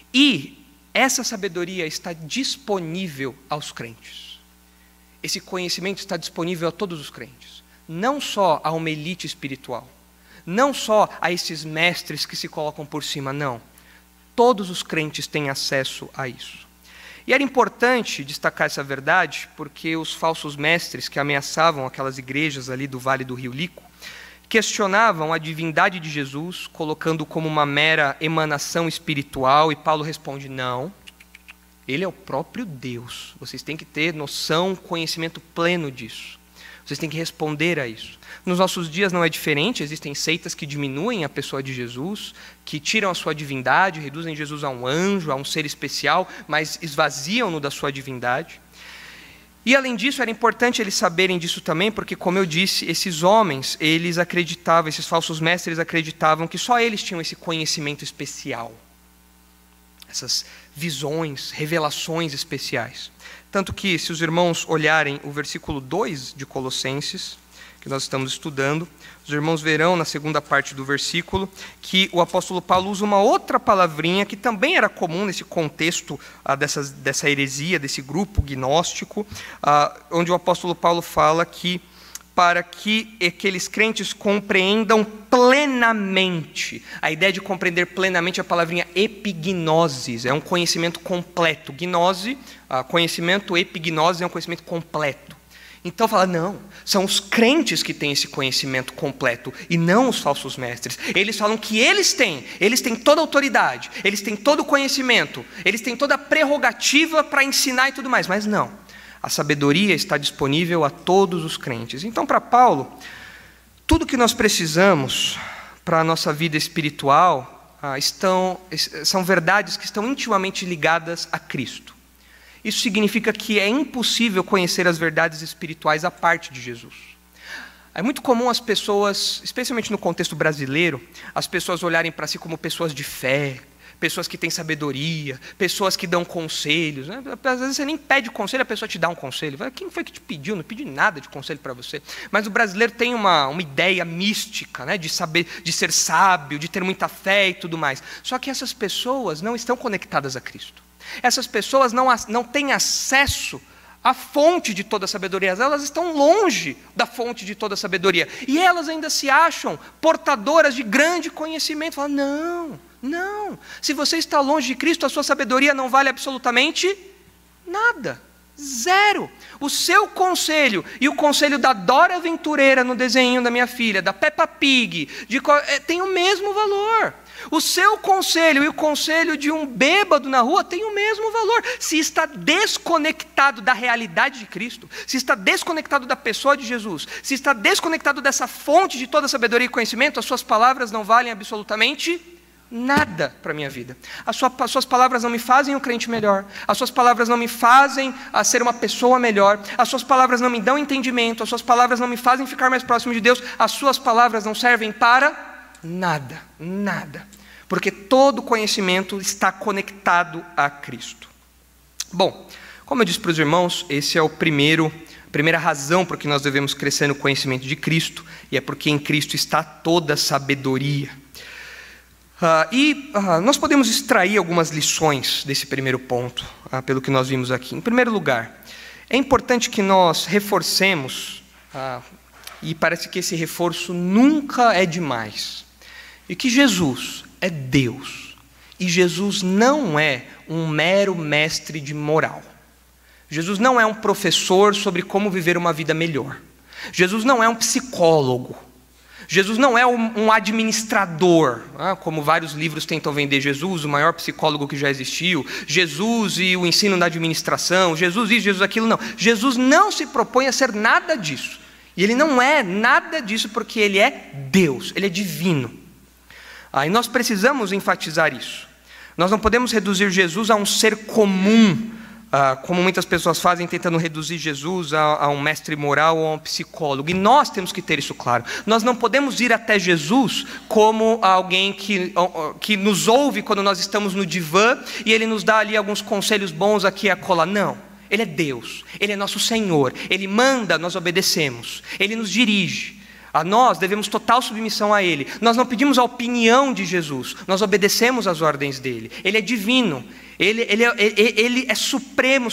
E essa sabedoria está disponível aos crentes. Esse conhecimento está disponível a todos os crentes. não só a uma elite espiritual, não só a esses mestres que se colocam por cima, não. Todos os crentes têm acesso a isso. E era importante destacar essa verdade, porque os falsos mestres que ameaçavam aquelas igrejas ali do Vale do Rio Lico, questionavam a divindade de Jesus, colocando como uma mera emanação espiritual, e Paulo responde, não, ele é o próprio Deus. Vocês têm que ter noção, conhecimento pleno disso. Vocês têm que responder a isso. Nos nossos dias não é diferente, existem seitas que diminuem a pessoa de Jesus, que tiram a sua divindade, reduzem Jesus a um anjo, a um ser especial, mas esvaziam-no da sua divindade. E além disso, era importante eles saberem disso também, porque, como eu disse, esses homens, eles acreditavam, esses falsos mestres acreditavam que só eles tinham esse conhecimento especial, essas visões, revelações especiais. Tanto que, se os irmãos olharem o versículo dois de Colossenses, que nós estamos estudando, os irmãos verão na segunda parte do versículo que o apóstolo Paulo usa uma outra palavrinha que também era comum nesse contexto ah, dessas, dessa heresia, desse grupo gnóstico, ah, onde o apóstolo Paulo fala que para que aqueles crentes compreendam plenamente. A ideia de compreender plenamente é a palavrinha epignosis, é um conhecimento completo. Gnose, ah, conhecimento, epignose é um conhecimento completo. Então fala, não, são os crentes que têm esse conhecimento completo e não os falsos mestres. Eles falam que eles têm, eles têm toda a autoridade, eles têm todo o conhecimento, eles têm toda a prerrogativa para ensinar e tudo mais, mas não. A sabedoria está disponível a todos os crentes. Então, para Paulo, tudo que nós precisamos para a nossa vida espiritual ah, estão, são verdades que estão intimamente ligadas a Cristo. Isso significa que é impossível conhecer as verdades espirituais à parte de Jesus. É muito comum as pessoas, especialmente no contexto brasileiro, as pessoas olharem para si como pessoas de fé, pessoas que têm sabedoria, pessoas que dão conselhos. Né? Às vezes você nem pede conselho, a pessoa te dá um conselho. Quem foi que te pediu? Não pedi nada de conselho para você. Mas o brasileiro tem uma, uma ideia mística, né? de, saber, de ser sábio, de ter muita fé e tudo mais. Só que essas pessoas não estão conectadas a Cristo. Essas pessoas não, não têm acesso à fonte de toda a sabedoria, elas estão longe da fonte de toda a sabedoria, e elas ainda se acham portadoras de grande conhecimento. Falam, não, não, se você está longe de Cristo, a sua sabedoria não vale absolutamente nada, zero. O seu conselho e o conselho da Dora Aventureira no desenho da minha filha, da Peppa Pig, de, é, tem o mesmo valor. O seu conselho e o conselho de um bêbado na rua tem o mesmo valor. Se está desconectado da realidade de Cristo, se está desconectado da pessoa de Jesus, se está desconectado dessa fonte de toda sabedoria e conhecimento, as suas palavras não valem absolutamente nada para a minha vida. As suas palavras não me fazem um crente melhor, as suas palavras não me fazem a ser uma pessoa melhor, as suas palavras não me dão entendimento, as suas palavras não me fazem ficar mais próximo de Deus, as suas palavras não servem para nada, nada, porque todo conhecimento está conectado a Cristo. Bom, como eu disse para os irmãos, esse é o primeiro, a primeira razão por que nós devemos crescer no conhecimento de Cristo, e é porque em Cristo está toda a sabedoria. Uh, e uh, nós podemos extrair algumas lições desse primeiro ponto, uh, pelo que nós vimos aqui. Em primeiro lugar, é importante que nós reforcemos, uh, e parece que esse reforço nunca é demais, e que Jesus é Deus, e Jesus não é um mero mestre de moral. Jesus não é um professor sobre como viver uma vida melhor. Jesus não é um psicólogo. Jesus não é um, um administrador, ah, como vários livros tentam vender Jesus, o maior psicólogo que já existiu, Jesus e o ensino da administração, Jesus isso, Jesus aquilo, não. Jesus não se propõe a ser nada disso. E Ele não é nada disso porque Ele é Deus, Ele é divino. Ah, e nós precisamos enfatizar isso. Nós não podemos reduzir Jesus a um ser comum, ah, como muitas pessoas fazem, tentando reduzir Jesus a, a um mestre moral ou a um psicólogo. E nós temos que ter isso claro. Nós não podemos ir até Jesus como alguém que, que nos ouve quando nós estamos no divã e Ele nos dá ali alguns conselhos bons aqui e acolá. Não. Ele é Deus. Ele é nosso Senhor. Ele manda, nós obedecemos. Ele nos dirige. A nós devemos total submissão a Ele. Nós não pedimos a opinião de Jesus, nós obedecemos às ordens dEle. Ele é divino, Ele, ele, é, ele é supremo sobre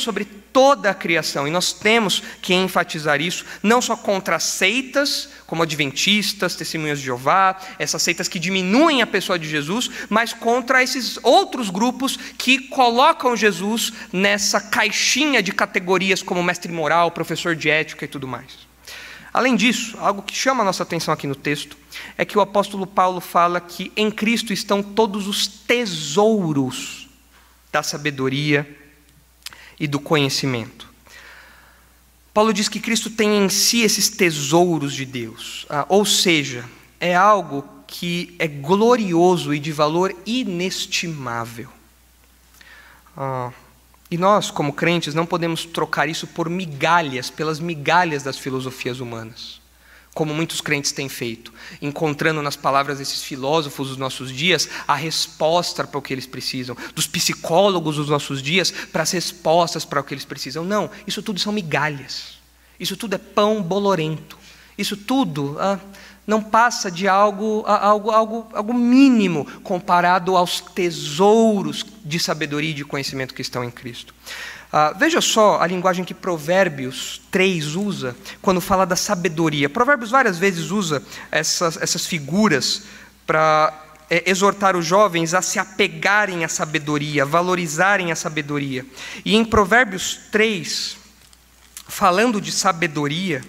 toda a criação. E nós temos que enfatizar isso, não só contra as seitas, como adventistas, testemunhas de Jeová, essas seitas que diminuem a pessoa de Jesus, mas contra esses outros grupos que colocam Jesus nessa caixinha de categorias como mestre moral, professor de ética e tudo mais. Além disso, algo que chama a nossa atenção aqui no texto, é que o apóstolo Paulo fala que em Cristo estão todos os tesouros da sabedoria e do conhecimento. Paulo diz que Cristo tem em si esses tesouros de Deus, ah, ou seja, é algo que é glorioso e de valor inestimável. Ah, e nós, como crentes, não podemos trocar isso por migalhas, pelas migalhas das filosofias humanas, como muitos crentes têm feito, encontrando nas palavras desses filósofos dos nossos dias a resposta para o que eles precisam, dos psicólogos dos nossos dias para as respostas para o que eles precisam. Não, isso tudo são migalhas, isso tudo é pão bolorento, isso tudo ah, não passa de algo, algo, algo, algo mínimo comparado aos tesouros de sabedoria e de conhecimento que estão em Cristo. Uh, veja só a linguagem que Provérbios três usa quando fala da sabedoria. Provérbios várias vezes usa essas, essas figuras para é, exortar os jovens a se apegarem à sabedoria, valorizarem a sabedoria. E em Provérbios três, falando de sabedoria,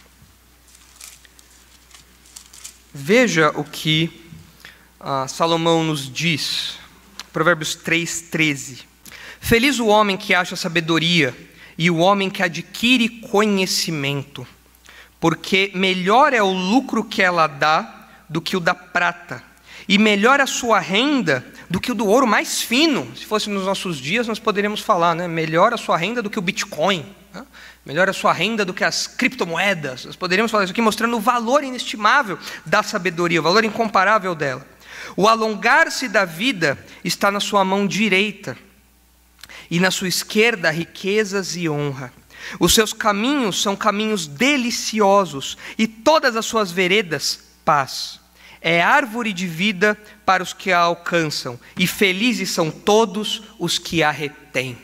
veja o que uh, Salomão nos diz. Provérbios três, treze. Feliz o homem que acha sabedoria e o homem que adquire conhecimento, porque melhor é o lucro que ela dá do que o da prata, e melhor a sua renda do que o do ouro mais fino. Se fosse nos nossos dias, nós poderíamos falar, né? Melhor a sua renda do que o Bitcoin, né? Melhor a sua renda do que as criptomoedas. Nós poderíamos falar isso aqui mostrando o valor inestimável da sabedoria, o valor incomparável dela. O alongar-se da vida está na sua mão direita, e na sua esquerda riquezas e honra. Os seus caminhos são caminhos deliciosos, e todas as suas veredas, paz. É árvore de vida para os que a alcançam, e felizes são todos os que a retêm.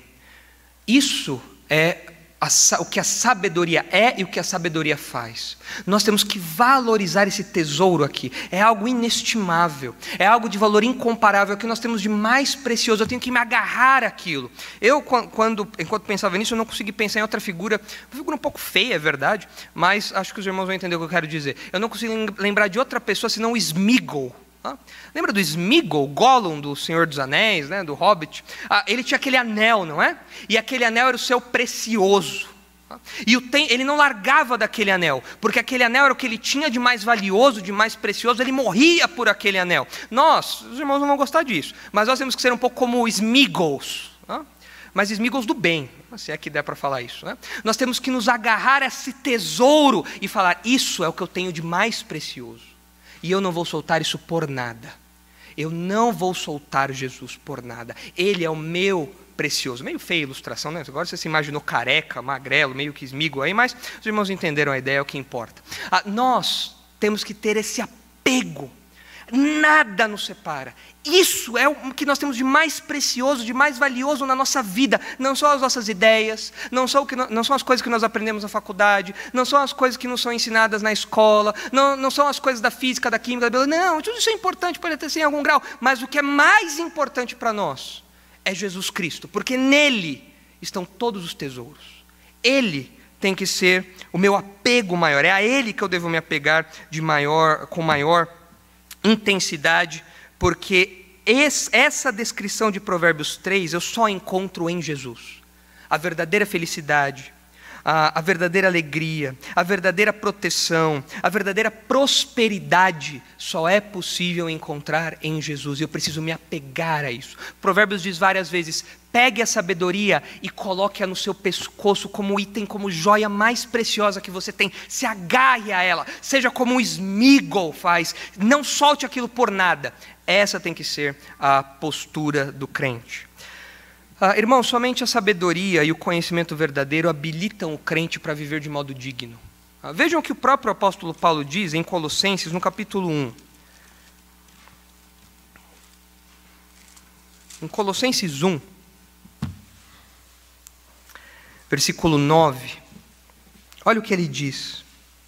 Isso é a, o que a sabedoria é e o que a sabedoria faz. Nós temos que valorizar esse tesouro aqui. É algo inestimável, é algo de valor incomparável, é o que nós temos de mais precioso. Eu tenho que me agarrar àquilo. Eu, quando, enquanto pensava nisso, eu não consegui pensar em outra figura, uma figura um pouco feia, é verdade, mas acho que os irmãos vão entender o que eu quero dizer. Eu não consigo lembrar de outra pessoa senão o Sméagol. Ah, lembra do Sméagol, Gollum do Senhor dos Anéis, né, do Hobbit? Ah, ele tinha aquele anel, não é? E aquele anel era o seu precioso. Ah, e o tem, ele não largava daquele anel, porque aquele anel era o que ele tinha de mais valioso, de mais precioso. Ele morria por aquele anel. Nós, os irmãos não vão gostar disso, mas nós temos que ser um pouco como Sméagols. Ah, mas Sméagols do bem, se é que der para falar isso, né? Nós temos que nos agarrar a esse tesouro e falar: isso é o que eu tenho de mais precioso. E eu não vou soltar isso por nada. Eu não vou soltar Jesus por nada. Ele é o meu precioso. Meio feia a ilustração, né? Agora você se imaginou careca, magrelo, meio que Sméagol aí, mas os irmãos entenderam a ideia, é o que importa. Ah, nós temos que ter esse apego. Nada nos separa. Isso é o que nós temos de mais precioso, de mais valioso na nossa vida. Não são as nossas ideias, não são, o que no, não são as coisas que nós aprendemos na faculdade, não são as coisas que nos são ensinadas na escola, não, não são as coisas da física, da química, da biologia. Não, tudo isso é importante, pode até ser em algum grau, mas o que é mais importante para nós é Jesus Cristo, porque nele estão todos os tesouros. Ele tem que ser o meu apego maior, é a ele que eu devo me apegar de maior, com maior intensidade, porque esse, essa descrição de Provérbios três eu só encontro em Jesus. A verdadeira felicidade, a, a verdadeira alegria, a verdadeira proteção, a verdadeira prosperidade só é possível encontrar em Jesus, e eu preciso me apegar a isso. Provérbios diz várias vezes: pegue a sabedoria e coloque-a no seu pescoço como item, como joia mais preciosa que você tem. Se agarre a ela, seja como o Sméagol faz, não solte aquilo por nada. Essa tem que ser a postura do crente. Ah, irmão, somente a sabedoria e o conhecimento verdadeiro habilitam o crente para viver de modo digno. Ah, vejam o que o próprio apóstolo Paulo diz em Colossenses, no capítulo um. Em Colossenses um, versículo nove. Olha o que ele diz.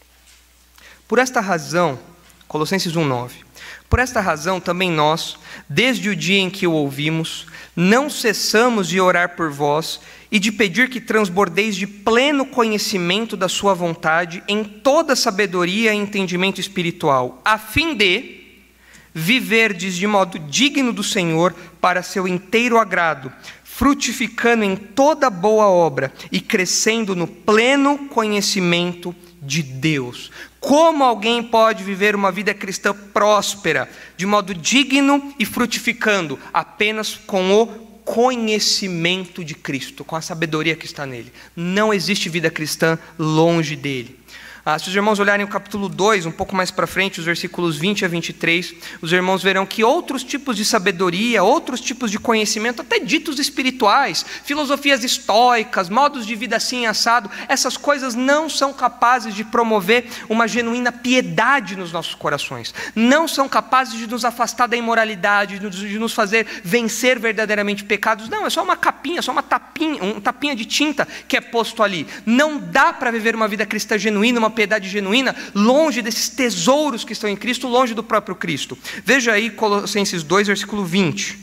Por esta razão, Colossenses um, nove. Por esta razão também nós, desde o dia em que o ouvimos, não cessamos de orar por vós e de pedir que transbordeis de pleno conhecimento da sua vontade em toda sabedoria e entendimento espiritual, a fim de viverdes de modo digno do Senhor para seu inteiro agrado, frutificando em toda boa obra e crescendo no pleno conhecimento de Deus. Como alguém pode viver uma vida cristã próspera, de modo digno e frutificando? Apenas com o conhecimento de Cristo, com a sabedoria que está nele. Não existe vida cristã longe dele. Ah, se os irmãos olharem o capítulo dois, um pouco mais para frente, os versículos vinte a vinte e três, os irmãos verão que outros tipos de sabedoria, outros tipos de conhecimento, até ditos espirituais, filosofias estoicas, modos de vida assim assado, essas coisas não são capazes de promover uma genuína piedade nos nossos corações, não são capazes de nos afastar da imoralidade, de nos fazer vencer verdadeiramente pecados. Não, é só uma capinha, só uma tapinha, um tapinha de tinta que é posto ali. Não dá para viver uma vida cristã genuína, uma piedade genuína, longe desses tesouros que estão em Cristo, longe do próprio Cristo. Veja aí Colossenses dois, versículo vinte.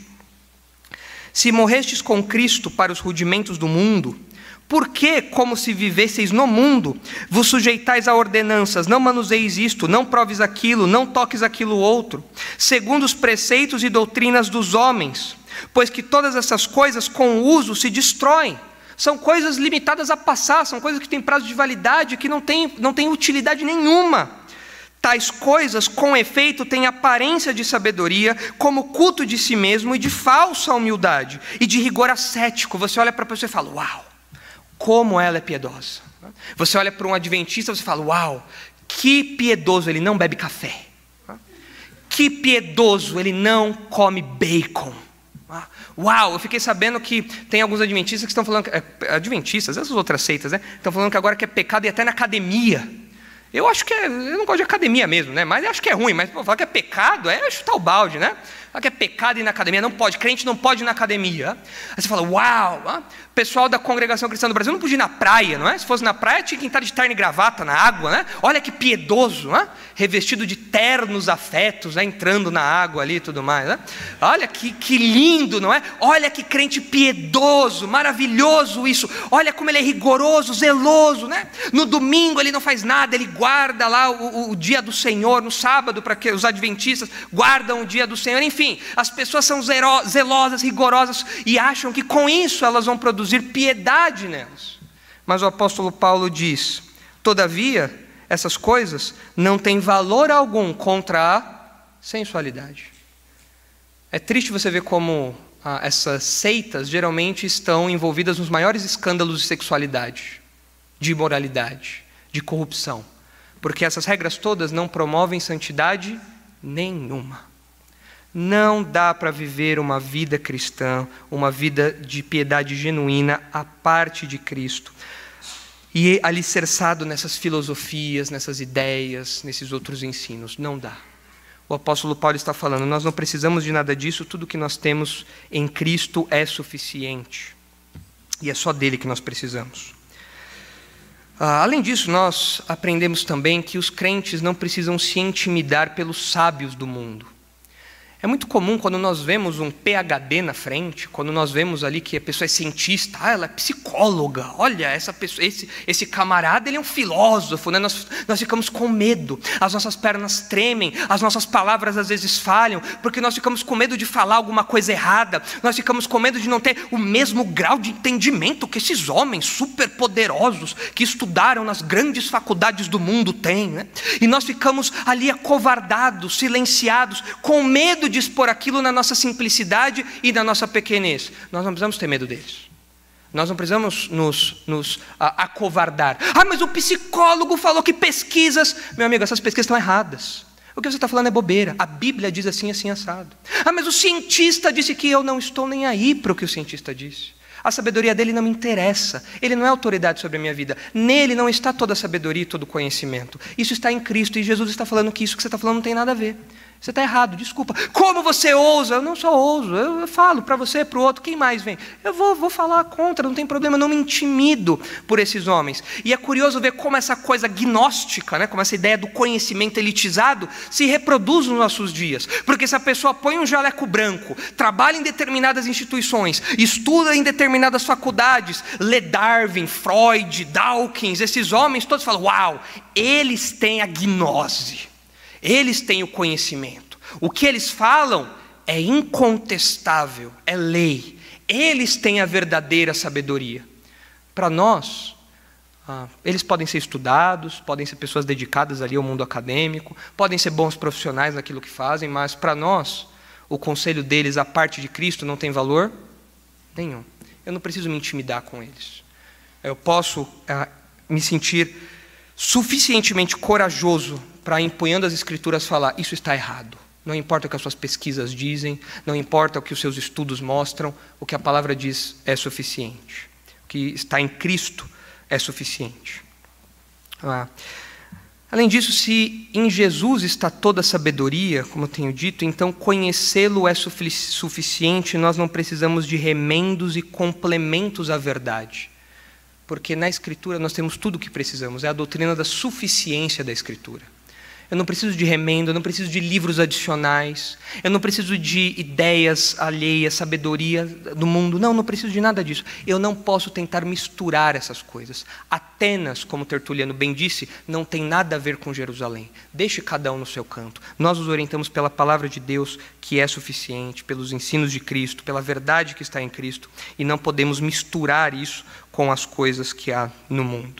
Se morrestes com Cristo para os rudimentos do mundo, por que, como se vivesseis no mundo, vos sujeitais a ordenanças? Não manuseis isto, não proves aquilo, não toques aquilo outro, segundo os preceitos e doutrinas dos homens, pois que todas essas coisas com o uso se destroem. São coisas limitadas a passar, são coisas que têm prazo de validade, que não têm, não têm utilidade nenhuma. Tais coisas, com efeito, têm aparência de sabedoria, como culto de si mesmo e de falsa humildade, e de rigor ascético. Você olha para a pessoa e fala, uau, como ela é piedosa. Você olha para um adventista e você fala, uau, que piedoso, ele não bebe café. Que piedoso, ele não come bacon. Uau, eu fiquei sabendo que tem alguns adventistas que estão falando, é, adventistas, essas outras seitas, né? Estão falando que agora que é pecado ir até na academia. Eu acho que é, eu não gosto de academia mesmo, né? Mas eu acho que é ruim, mas pô, falar que é pecado é chutar o balde, né? Falar que é pecado ir na academia, não pode, crente não pode ir na academia. Aí você fala, uau, ah, pessoal da congregação cristã do Brasil não podia ir na praia, não é? Se fosse na praia tinha que entrar de terno e gravata na água, né? Olha que piedoso, né? Revestido de ternos afetos, né? Entrando na água ali e tudo mais, né? Olha que, que lindo, não é? Olha que crente piedoso, maravilhoso isso. Olha como ele é rigoroso, zeloso, né? No domingo ele não faz nada, ele guarda lá o, o dia do Senhor, no sábado, para que os adventistas guardam o dia do Senhor. Enfim, as pessoas são zelosas, rigorosas e acham que com isso elas vão produzir piedade nelas. Mas o apóstolo Paulo diz, todavia, essas coisas não têm valor algum contra a sensualidade. É triste você ver como ah, essas seitas geralmente estão envolvidas nos maiores escândalos de sexualidade, de imoralidade, de corrupção, porque essas regras todas não promovem santidade nenhuma. Não dá para viver uma vida cristã, uma vida de piedade genuína à parte de Cristo, e alicerçado nessas filosofias, nessas ideias, nesses outros ensinos. Não dá. O apóstolo Paulo está falando, nós não precisamos de nada disso, tudo que nós temos em Cristo é suficiente. E é só dele que nós precisamos. Ah, além disso, nós aprendemos também que os crentes não precisam se intimidar pelos sábios do mundo. É muito comum quando nós vemos um P H D na frente, quando nós vemos ali que a pessoa é cientista, ah, ela é psicóloga, olha, essa pessoa, esse, esse camarada, ele é um filósofo, né? nós, nós ficamos com medo, as nossas pernas tremem, as nossas palavras às vezes falham, porque nós ficamos com medo de falar alguma coisa errada, nós ficamos com medo de não ter o mesmo grau de entendimento que esses homens super poderosos, que estudaram nas grandes faculdades do mundo têm, né? E nós ficamos ali acovardados, silenciados, com medo de expor aquilo na nossa simplicidade e na nossa pequenez. Nós não precisamos ter medo deles. Nós não precisamos nos, nos a, acovardar. Ah, mas o psicólogo falou que pesquisas... Meu amigo, essas pesquisas estão erradas. O que você está falando é bobeira. A Bíblia diz assim, assim, assado. Ah, mas o cientista disse que eu não estou nem aí para o que o cientista disse. A sabedoria dele não me interessa. Ele não é autoridade sobre a minha vida. Nele não está toda a sabedoria e todo o conhecimento. Isso está em Cristo. E Jesus está falando que isso que você está falando não tem nada a ver. Você está errado, desculpa. Como você ousa? Eu não só ouso, eu, eu falo para você, para o outro, quem mais vem? Eu vou, vou falar contra, não tem problema, eu não me intimido por esses homens. E é curioso ver como essa coisa gnóstica, né, como essa ideia do conhecimento elitizado, se reproduz nos nossos dias. Porque se a pessoa põe um jaleco branco, trabalha em determinadas instituições, estuda em determinadas faculdades, lê Darwin, Freud, Dawkins, esses homens todos falam, uau, eles têm a gnose. Eles têm o conhecimento. O que eles falam é incontestável, é lei. Eles têm a verdadeira sabedoria. Para nós, ah, eles podem ser estudados, podem ser pessoas dedicadas ali ao mundo acadêmico, podem ser bons profissionais naquilo que fazem, mas para nós, o conselho deles, a parte de Cristo, não tem valor nenhum. Eu não preciso me intimidar com eles. Eu posso ah, me sentir suficientemente corajoso para, empunhando as escrituras, falar, isso está errado. Não importa o que as suas pesquisas dizem, não importa o que os seus estudos mostram, o que a palavra diz é suficiente. O que está em Cristo é suficiente. Ah. Além disso, se em Jesus está toda a sabedoria, como eu tenho dito, então conhecê-lo é suficiente, nós não precisamos de remendos e complementos à verdade. Porque na Escritura nós temos tudo o que precisamos, é a doutrina da suficiência da Escritura. Eu não preciso de remendo, eu não preciso de livros adicionais, eu não preciso de ideias alheias, sabedoria do mundo, não, não preciso de nada disso. Eu não posso tentar misturar essas coisas. Atenas, como Tertuliano bem disse, não tem nada a ver com Jerusalém. Deixe cada um no seu canto. Nós nos orientamos pela palavra de Deus, que é suficiente, pelos ensinos de Cristo, pela verdade que está em Cristo, e não podemos misturar isso com as coisas que há no mundo.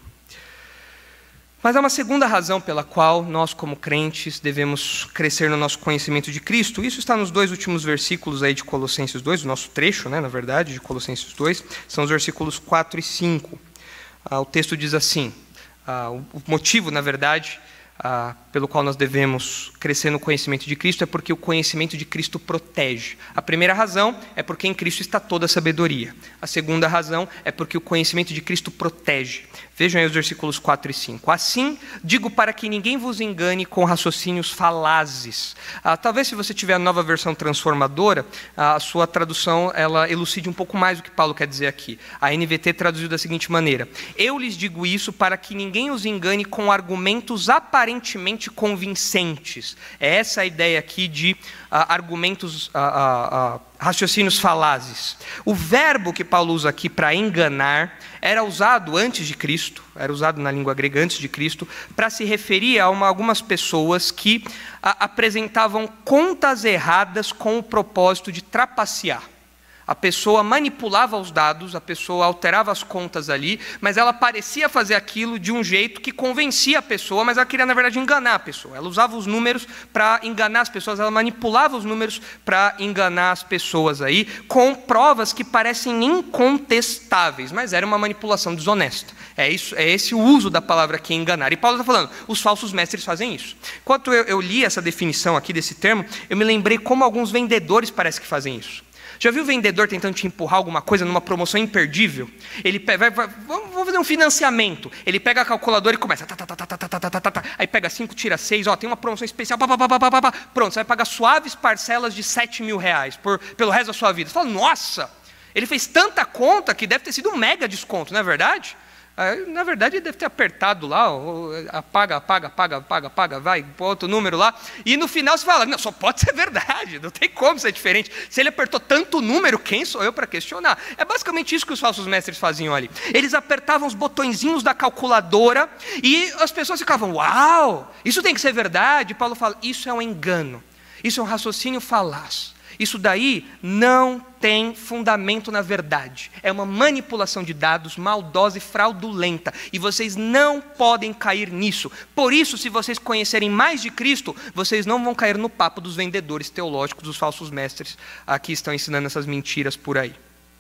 Mas há uma segunda razão pela qual nós, como crentes, devemos crescer no nosso conhecimento de Cristo. Isso está nos dois últimos versículos aí de Colossenses dois, o nosso trecho, né, na verdade, de Colossenses dois, são os versículos quatro e cinco. Ah, o texto diz assim, ah, o motivo, na verdade, ah, pelo qual nós devemos crescer no conhecimento de Cristo é porque o conhecimento de Cristo protege. A primeira razão é porque em Cristo está toda a sabedoria. A segunda razão é porque o conhecimento de Cristo protege. Vejam aí os versículos quatro e cinco. Assim, digo para que ninguém vos engane com raciocínios falazes. Ah, talvez se você tiver a nova versão transformadora, a sua tradução ela elucide um pouco mais o que Paulo quer dizer aqui. A N V T traduziu da seguinte maneira. Eu lhes digo isso para que ninguém os engane com argumentos aparentemente convincentes. É essa a ideia aqui de uh, argumentos, uh, uh, uh, raciocínios falazes. O verbo que Paulo usa aqui para enganar era usado antes de Cristo, era usado na língua grega antes de Cristo, para se referir a uma, algumas pessoas que uh, apresentavam contas erradas com o propósito de trapacear. A pessoa manipulava os dados, a pessoa alterava as contas ali, mas ela parecia fazer aquilo de um jeito que convencia a pessoa, mas ela queria, na verdade, enganar a pessoa. Ela usava os números para enganar as pessoas, ela manipulava os números para enganar as pessoas aí, com provas que parecem incontestáveis, mas era uma manipulação desonesta. É, isso, é esse o uso da palavra aqui, enganar. E Paulo está falando, os falsos mestres fazem isso. Enquanto eu, eu li essa definição aqui desse termo, eu me lembrei como alguns vendedores parecem que fazem isso. Já viu o vendedor tentando te empurrar alguma coisa numa promoção imperdível? Ele pega, vai, vai, vamos fazer um financiamento. Ele pega a calculadora e começa. Tá, tá, tá, tá, tá, tá, tá, tá, tá, aí pega cinco, tira seis, ó, tem uma promoção especial. Pá, pá, pá, pá, pá, pá, pronto, você vai pagar suaves parcelas de sete mil reais por, pelo resto da sua vida. Você fala, nossa, ele fez tanta conta que deve ter sido um mega desconto, não é verdade? Aí, na verdade, ele deve ter apertado lá, apaga, apaga, apaga, apaga, apaga, vai, põe outro número lá, e no final você fala, não, só pode ser verdade, não tem como ser diferente. Se ele apertou tanto número, quem sou eu para questionar? É basicamente isso que os falsos mestres faziam ali. Eles apertavam os botõezinhos da calculadora e as pessoas ficavam, uau, isso tem que ser verdade. E Paulo fala, isso é um engano, isso é um raciocínio falaz. Isso daí não tem fundamento na verdade. É uma manipulação de dados maldosa e fraudulenta. E vocês não podem cair nisso. Por isso, se vocês conhecerem mais de Cristo, vocês não vão cair no papo dos vendedores teológicos, dos falsos mestres que estão ensinando essas mentiras por aí.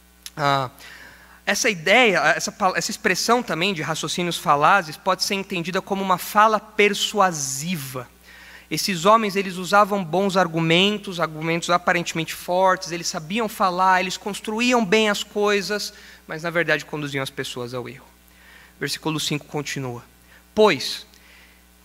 Ah, essa ideia, essa, essa expressão também de raciocínios falazes pode ser entendida como uma fala persuasiva. Esses homens, eles usavam bons argumentos, argumentos aparentemente fortes, eles sabiam falar, eles construíam bem as coisas, mas na verdade conduziam as pessoas ao erro. Versículo cinco continua. Pois,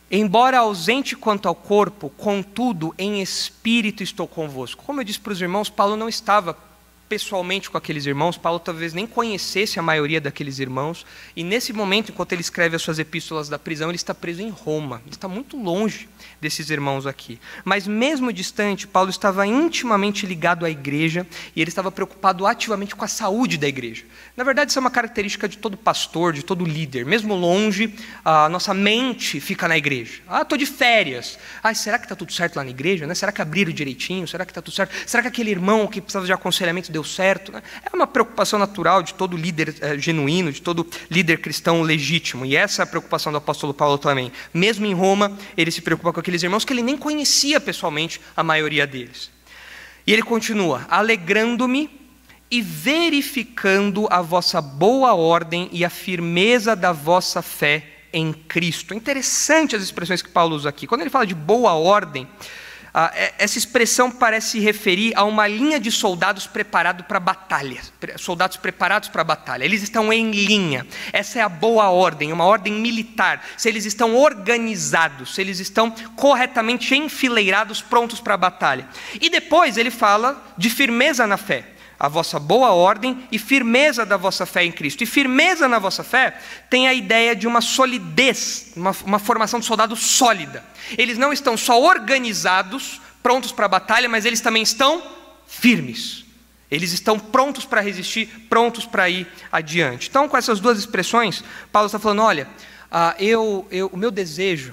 embora ausente quanto ao corpo, contudo, em espírito estou convosco. Como eu disse para os irmãos, Paulo não estava pessoalmente com aqueles irmãos, Paulo talvez nem conhecesse a maioria daqueles irmãos, e nesse momento, enquanto ele escreve as suas epístolas da prisão, ele está preso em Roma, ele está muito longe desses irmãos aqui. Mas mesmo distante, Paulo estava intimamente ligado à igreja, e ele estava preocupado ativamente com a saúde da igreja. Na verdade, isso é uma característica de todo pastor, de todo líder. Mesmo longe, a nossa mente fica na igreja. Ah, estou de férias. Ah, será que está tudo certo lá na igreja? Né? Será que abriram direitinho? Será que está tudo certo? Será que aquele irmão que precisava de aconselhamento deu certo? Né? É uma preocupação natural de todo líder é, genuíno, de todo líder cristão legítimo. E essa é a preocupação do apóstolo Paulo também. Mesmo em Roma, ele se preocupa com aqueles irmãos que ele nem conhecia pessoalmente, a maioria deles. E ele continua, alegrando-me e verificando a vossa boa ordem e a firmeza da vossa fé em Cristo. É interessante as expressões que Paulo usa aqui. Quando ele fala de boa ordem, ah, essa expressão parece se referir a uma linha de soldados preparados para batalha. Soldados preparados para a batalha. Eles estão em linha. Essa é a boa ordem, uma ordem militar. Se eles estão organizados, se eles estão corretamente enfileirados, prontos para a batalha. E depois ele fala de firmeza na fé. A vossa boa ordem e firmeza da vossa fé em Cristo. E firmeza na vossa fé tem a ideia de uma solidez, uma, uma formação de soldado sólida. Eles não estão só organizados, prontos para a batalha, mas eles também estão firmes. Eles estão prontos para resistir, prontos para ir adiante. Então, com essas duas expressões, Paulo está falando, olha, uh, eu, eu, o meu desejo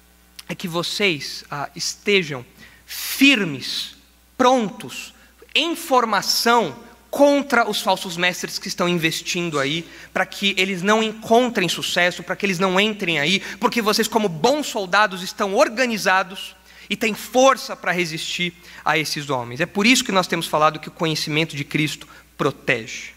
é que vocês uh, estejam firmes, prontos, em formação contra os falsos mestres que estão investindo aí, para que eles não encontrem sucesso, para que eles não entrem aí, porque vocês, como bons soldados, estão organizados e têm força para resistir a esses homens. É por isso que nós temos falado que o conhecimento de Cristo protege.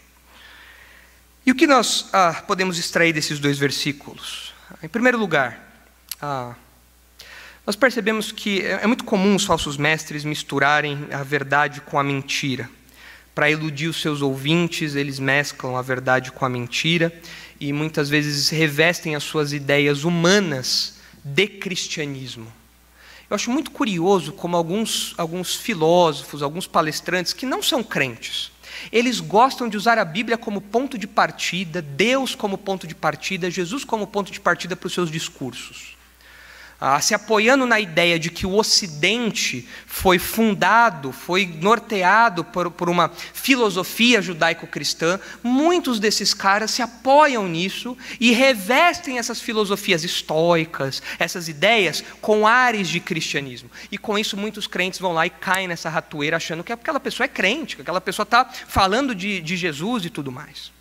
E o que nós ah, podemos extrair desses dois versículos? Em primeiro lugar, ah, nós percebemos que é muito comum os falsos mestres misturarem a verdade com a mentira. Para iludir os seus ouvintes, eles mesclam a verdade com a mentira e muitas vezes revestem as suas ideias humanas de cristianismo. Eu acho muito curioso como alguns, alguns filósofos, alguns palestrantes que não são crentes, eles gostam de usar a Bíblia como ponto de partida, Deus como ponto de partida, Jesus como ponto de partida para os seus discursos. Ah, se apoiando na ideia de que o Ocidente foi fundado, foi norteado por, por uma filosofia judaico-cristã, muitos desses caras se apoiam nisso e revestem essas filosofias estoicas, essas ideias, com ares de cristianismo. E com isso muitos crentes vão lá e caem nessa ratoeira achando que aquela pessoa é crente, que aquela pessoa está falando de, de Jesus e tudo mais.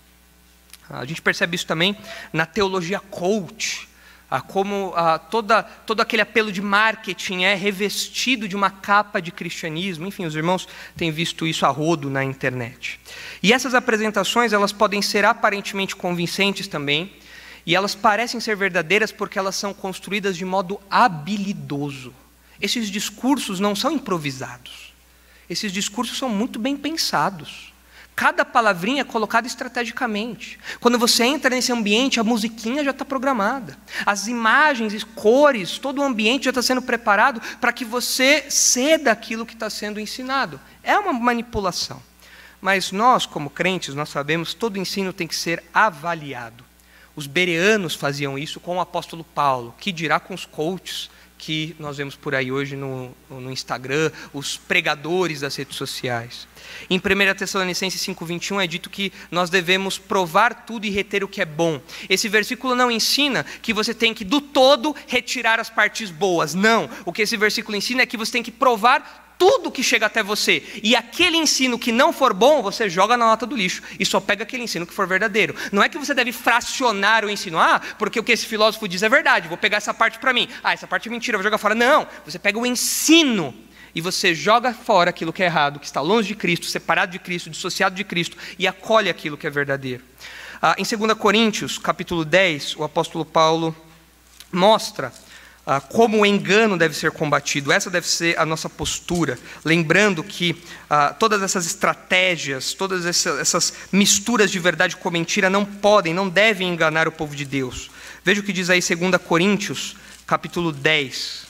A gente percebe isso também na teologia coach, Ah, como ah, toda, todo aquele apelo de marketing é revestido de uma capa de cristianismo. Enfim, os irmãos têm visto isso a rodo na internet. E essas apresentações, elas podem ser aparentemente convincentes também, e elas parecem ser verdadeiras porque elas são construídas de modo habilidoso. Esses discursos não são improvisados. Esses discursos são muito bem pensados. Cada palavrinha é colocada estrategicamente. Quando você entra nesse ambiente, a musiquinha já está programada. As imagens e cores, todo o ambiente já está sendo preparado para que você ceda aquilo que está sendo ensinado. É uma manipulação. Mas nós, como crentes, nós sabemos que todo ensino tem que ser avaliado. Os bereanos faziam isso com o apóstolo Paulo, que dirá com os coaches que nós vemos por aí hoje no, no Instagram, os pregadores das redes sociais. Em primeira Tessalonicenses cinco, vinte e um é dito que nós devemos provar tudo e reter o que é bom. Esse versículo não ensina que você tem que do todo retirar as partes boas. Não, o que esse versículo ensina é que você tem que provar tudo que chega até você. E aquele ensino que não for bom, você joga na lata do lixo e só pega aquele ensino que for verdadeiro. Não é que você deve fracionar o ensino. Ah, porque o que esse filósofo diz é verdade, vou pegar essa parte para mim. Ah, essa parte é mentira, vou jogar fora. Não, você pega o ensino e você joga fora aquilo que é errado, que está longe de Cristo, separado de Cristo, dissociado de Cristo, e acolhe aquilo que é verdadeiro. Ah, em segunda Coríntios, capítulo dez, o apóstolo Paulo mostra ah, como o engano deve ser combatido. Essa deve ser a nossa postura, lembrando que ah, todas essas estratégias, todas essas, essas misturas de verdade com mentira não podem, não devem enganar o povo de Deja o que diz aí segunda Coríntios, capítulo dez.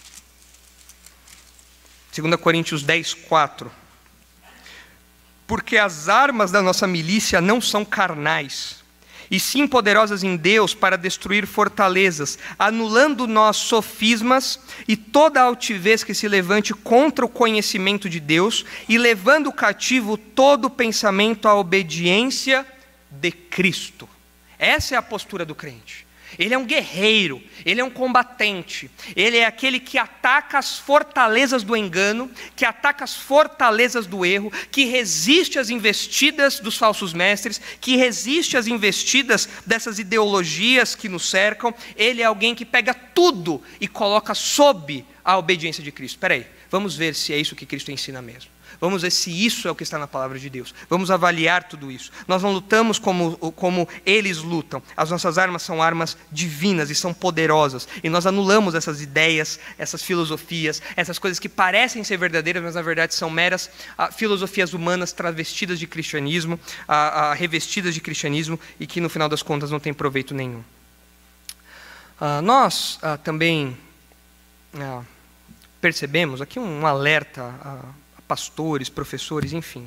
segunda Coríntios dez, quatro. Porque as armas da nossa milícia não são carnais, e sim poderosas em Deus para destruir fortalezas, anulando nós sofismas e toda altivez que se levante contra o conhecimento de Deus, e levando cativo todo pensamento à obediência de Cristo. Essa é a postura do crente. Ele é um guerreiro, ele é um combatente, ele é aquele que ataca as fortalezas do engano, que ataca as fortalezas do erro, que resiste às investidas dos falsos mestres, que resiste às investidas dessas ideologias que nos cercam. Ele é alguém que pega tudo e coloca sob a obediência de Cristo. Espera aí, vamos ver se é isso que Cristo ensina mesmo. Vamos ver se isso é o que está na palavra de Deus. Vamos avaliar tudo isso. Nós não lutamos como, como eles lutam. As nossas armas são armas divinas e são poderosas. E nós anulamos essas ideias, essas filosofias, essas coisas que parecem ser verdadeiras, mas na verdade são meras ah, filosofias humanas travestidas de cristianismo, ah, ah, revestidas de cristianismo, e que no final das contas não tem proveito nenhum. Ah, nós ah, também ah, percebemos aqui um alerta a pastores, professores, enfim.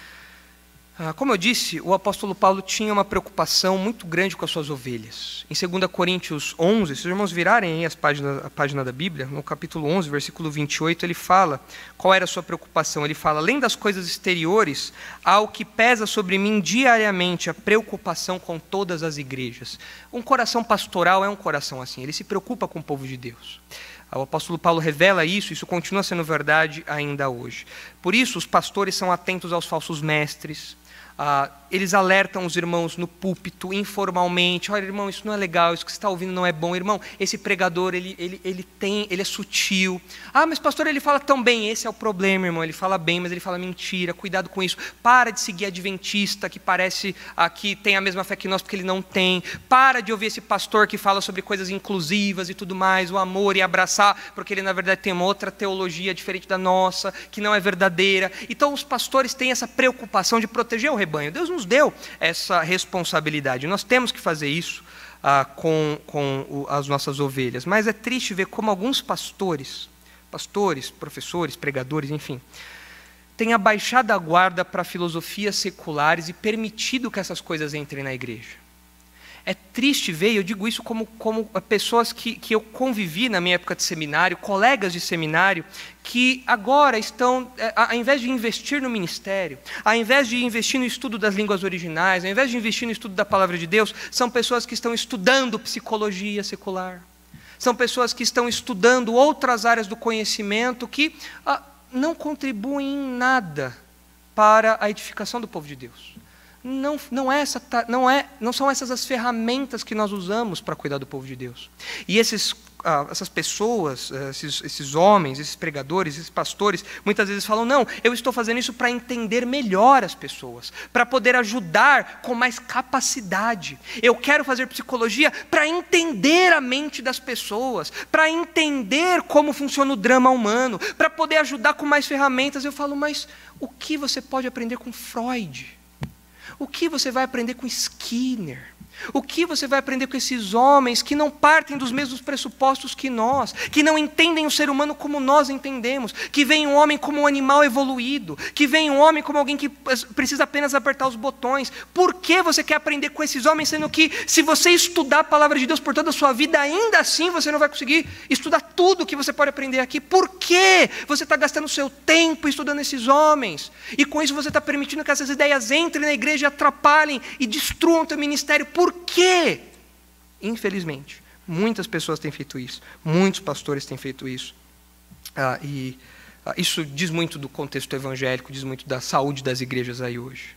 Ah, como eu disse, o apóstolo Paulo tinha uma preocupação muito grande com as suas ovelhas. Em segunda Coríntios onze, se os irmãos virarem aí as páginas, a página da Bíblia, no capítulo onze, versículo vinte e oito, ele fala qual era a sua preocupação. Ele fala: além das coisas exteriores, há o que pesa sobre mim diariamente, a preocupação com todas as igrejas. Um coração pastoral é um coração assim, ele se preocupa com o povo de Deus. O apóstolo Paulo revela isso, isso continua sendo verdade ainda hoje. Por isso, os pastores são atentos aos falsos mestres, ah, eles alertam os irmãos no púlpito, informalmente: olha, irmão, isso não é legal, isso que você está ouvindo não é bom. Irmão, esse pregador, ele, ele, ele, tem, ele é sutil. Ah, mas pastor, ele fala tão bem. Esse é o problema, irmão, ele fala bem, mas ele fala mentira, cuidado com isso. Para de seguir adventista, que parece ah, que tem a mesma fé que nós, porque ele não tem. Para de ouvir esse pastor que fala sobre coisas inclusivas e tudo mais, o amor e abraçar, porque ele na verdade tem uma outra teologia diferente da nossa, que não é verdadeira. Então os pastores têm essa preocupação de proteger o rebanho. Deus nos deu essa responsabilidade. Nós temos que fazer isso ah, com, com o, as nossas ovelhas. Mas é triste ver como alguns pastores, pastores, professores, pregadores, enfim, têm abaixado a guarda para filosofias seculares e permitido que essas coisas entrem na igreja. É triste ver, eu digo isso como, como pessoas que, que eu convivi na minha época de seminário, colegas de seminário, que agora estão, ao invés de investir no ministério, ao invés de investir no estudo das línguas originais, ao invés de investir no estudo da palavra de Deus, são pessoas que estão estudando psicologia secular. São pessoas que estão estudando outras áreas do conhecimento que ah, não contribuem em nada para a edificação do povo de Deus. Não, não, é essa, não, é, não são essas as ferramentas que nós usamos para cuidar do povo de Deus. E esses, ah, essas pessoas, esses, esses homens, esses pregadores, esses pastores, muitas vezes falam: não, eu estou fazendo isso para entender melhor as pessoas, para poder ajudar com mais capacidade. Eu quero fazer psicologia para entender a mente das pessoas, para entender como funciona o drama humano, para poder ajudar com mais ferramentas. Eu falo: mas o que você pode aprender com Freud? O que você vai aprender com Skinner? O que você vai aprender com esses homens que não partem dos mesmos pressupostos que nós, que não entendem o ser humano como nós entendemos, que veem um homem como um animal evoluído, que veem um homem como alguém que precisa apenas apertar os botões? Por que você quer aprender com esses homens, sendo que, se você estudar a palavra de Deus por toda a sua vida, ainda assim você não vai conseguir estudar tudo que você pode aprender aqui? Por que você está gastando o seu tempo estudando esses homens? E com isso você está permitindo que essas ideias entrem na igreja, atrapalhem e destruam o teu ministério. Por quê? Infelizmente, muitas pessoas têm feito isso, muitos pastores têm feito isso. Ah, e ah, isso diz muito do contexto evangélico, diz muito da saúde das igrejas aí hoje.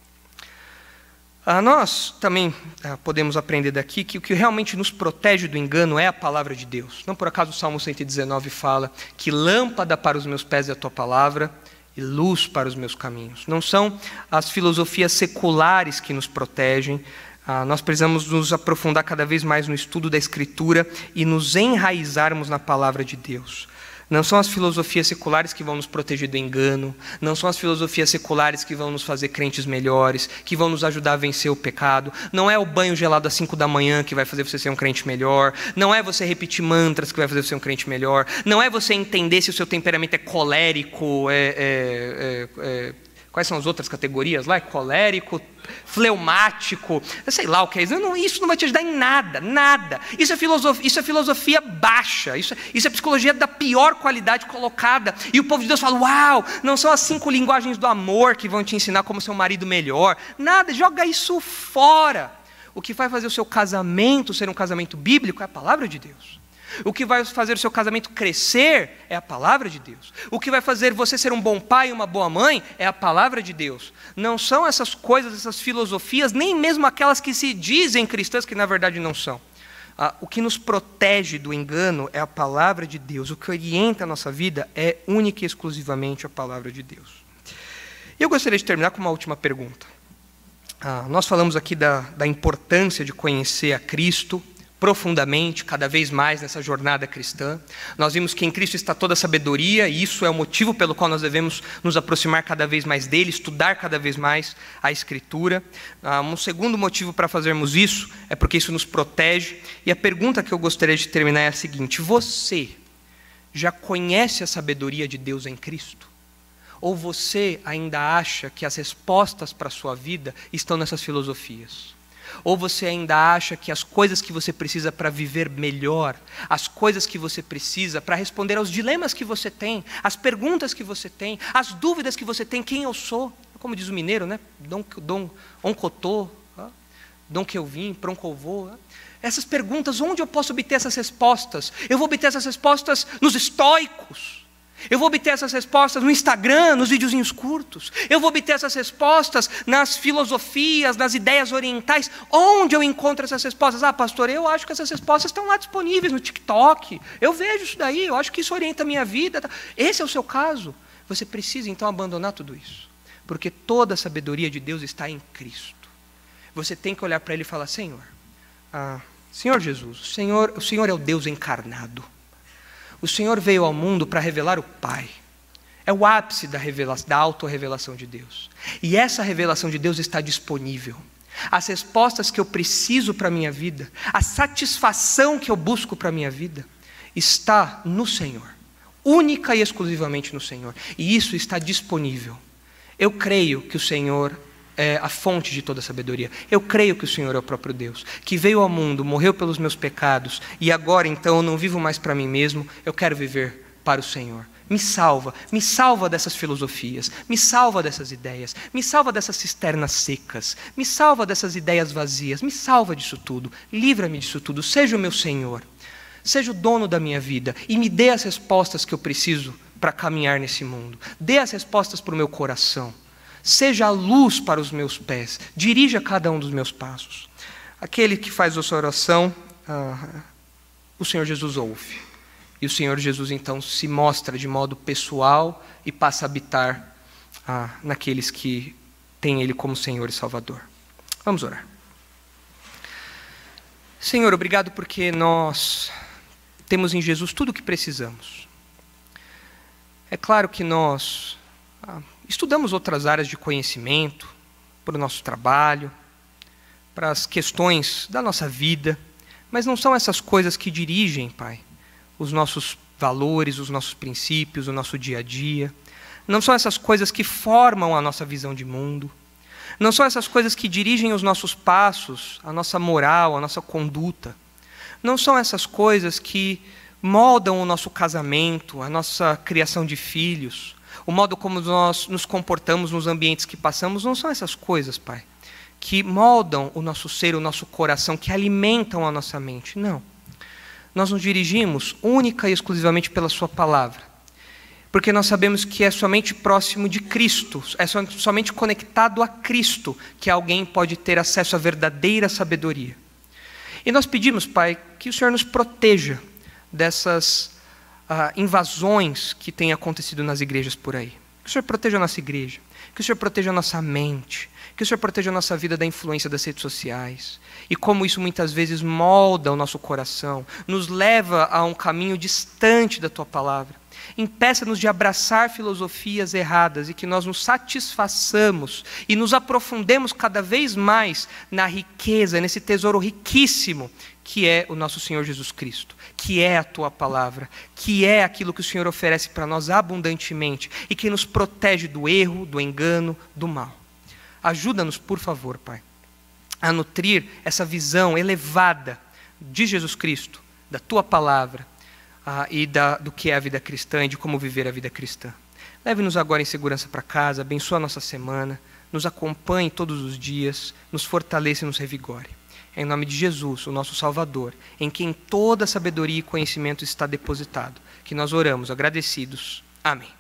Ah, nós também ah, podemos aprender daqui que o que realmente nos protege do engano é a palavra de Deus. Não por acaso o Salmo cento e dezenove fala que lâmpada para os meus pés é a tua palavra e luz para os meus caminhos. Não são as filosofias seculares que nos protegem. Ah, nós precisamos nos aprofundar cada vez mais no estudo da Escritura e nos enraizarmos na palavra de Deus. Não são as filosofias seculares que vão nos proteger do engano, não são as filosofias seculares que vão nos fazer crentes melhores, que vão nos ajudar a vencer o pecado, não é o banho gelado às cinco da manhã que vai fazer você ser um crente melhor, não é você repetir mantras que vai fazer você ser um crente melhor, não é você entender se o seu temperamento é colérico, é, é, é, é, quais são as outras categorias lá? É colérico, fleumático, sei lá o que é isso. Não, isso não vai te ajudar em nada, nada. Isso é filosofia, isso é filosofia baixa, isso é, isso é psicologia da pior qualidade colocada. E o povo de Deus fala, uau, não são as cinco linguagens do amor que vão te ensinar como ser um marido melhor. Nada, joga isso fora. O que vai fazer o seu casamento ser um casamento bíblico é a palavra de Deus. O que vai fazer o seu casamento crescer é a palavra de Deus. O que vai fazer você ser um bom pai e uma boa mãe é a palavra de Deus. Não são essas coisas, essas filosofias, nem mesmo aquelas que se dizem cristãs, que na verdade não são. Ah, o que nos protege do engano é a palavra de Deus. O que orienta a nossa vida é única e exclusivamente a palavra de Deus. E eu gostaria de terminar com uma última pergunta. Ah, nós falamos aqui da, da importância de conhecer a Cristo profundamente, cada vez mais nessa jornada cristã. Nós vimos que em Cristo está toda a sabedoria, e isso é o motivo pelo qual nós devemos nos aproximar cada vez mais dele, estudar cada vez mais a Escritura. Um segundo motivo para fazermos isso é porque isso nos protege. E a pergunta que eu gostaria de terminar é a seguinte: você já conhece a sabedoria de Deus em Cristo? Ou você ainda acha que as respostas para a sua vida estão nessas filosofias? Ou você ainda acha que as coisas que você precisa para viver melhor, as coisas que você precisa para responder aos dilemas que você tem, as perguntas que você tem, as dúvidas que você tem, quem eu sou? Como diz o mineiro, né? Dom, dom, oncotô, dom que eu vim, pronco eu vou. Essas perguntas, onde eu posso obter essas respostas? Eu vou obter essas respostas nos estoicos. Eu vou obter essas respostas no Instagram, nos videozinhos curtos. Eu vou obter essas respostas nas filosofias, nas ideias orientais. Onde eu encontro essas respostas? Ah, pastor, eu acho que essas respostas estão lá disponíveis no TikTok. Eu vejo isso daí, eu acho que isso orienta a minha vida. Esse é o seu caso. Você precisa então abandonar tudo isso. Porque toda a sabedoria de Deus está em Cristo. Você tem que olhar para Ele e falar, Senhor, ah, Senhor Jesus, o Senhor, o Senhor é o Deus encarnado. O Senhor veio ao mundo para revelar o Pai. É o ápice da, revelação, da autorrevelação de Deus. E essa revelação de Deus está disponível. As respostas que eu preciso para a minha vida, a satisfação que eu busco para a minha vida, está no Senhor. Única e exclusivamente no Senhor. E isso está disponível. Eu creio que o Senhor é a fonte de toda a sabedoria. Eu creio que o Senhor é o próprio Deus, que veio ao mundo, morreu pelos meus pecados, e agora então eu não vivo mais para mim mesmo, eu quero viver para o Senhor. Me salva, me salva dessas filosofias, me salva dessas ideias, me salva dessas cisternas secas, me salva dessas ideias vazias, me salva disso tudo, livra-me disso tudo, seja o meu Senhor, seja o dono da minha vida, e me dê as respostas que eu preciso para caminhar nesse mundo, dê as respostas para o meu coração. Seja a luz para os meus pés, dirija cada um dos meus passos. Aquele que faz a sua oração, ah, o Senhor Jesus ouve. E o Senhor Jesus então se mostra de modo pessoal e passa a habitar ah, naqueles que têm Ele como Senhor e Salvador. Vamos orar. Senhor, obrigado porque nós temos em Jesus tudo o que precisamos. É claro que nós ah, estudamos outras áreas de conhecimento, para o nosso trabalho, para as questões da nossa vida, mas não são essas coisas que dirigem, Pai, os nossos valores, os nossos princípios, o nosso dia a dia. Não são essas coisas que formam a nossa visão de mundo. Não são essas coisas que dirigem os nossos passos, a nossa moral, a nossa conduta. Não são essas coisas que moldam o nosso casamento, a nossa criação de filhos, o modo como nós nos comportamos nos ambientes que passamos. Não são essas coisas, Pai, que moldam o nosso ser, o nosso coração, que alimentam a nossa mente. Não. Nós nos dirigimos única e exclusivamente pela Sua palavra, porque nós sabemos que é somente próximo de Cristo, é somente conectado a Cristo que alguém pode ter acesso à verdadeira sabedoria. E nós pedimos, Pai, que o Senhor nos proteja dessas ah, invasões que têm acontecido nas igrejas por aí. Que o Senhor proteja a nossa igreja, que o Senhor proteja a nossa mente, que o Senhor proteja a nossa vida da influência das redes sociais. E como isso muitas vezes molda o nosso coração, nos leva a um caminho distante da Tua palavra. Impeça-nos de abraçar filosofias erradas e que nós nos satisfaçamos e nos aprofundemos cada vez mais na riqueza, nesse tesouro riquíssimo que é o nosso Senhor Jesus Cristo, que é a Tua palavra, que é aquilo que o Senhor oferece para nós abundantemente e que nos protege do erro, do engano, do mal. Ajuda-nos, por favor, Pai, a nutrir essa visão elevada de Jesus Cristo, da Tua palavra ah, e da, do que é a vida cristã e de como viver a vida cristã. Leve-nos agora em segurança para casa, abençoa a nossa semana, nos acompanhe todos os dias, nos fortaleça e nos revigore. Em nome de Jesus, o nosso Salvador, em quem toda sabedoria e conhecimento está depositado, que nós oramos agradecidos. Amém.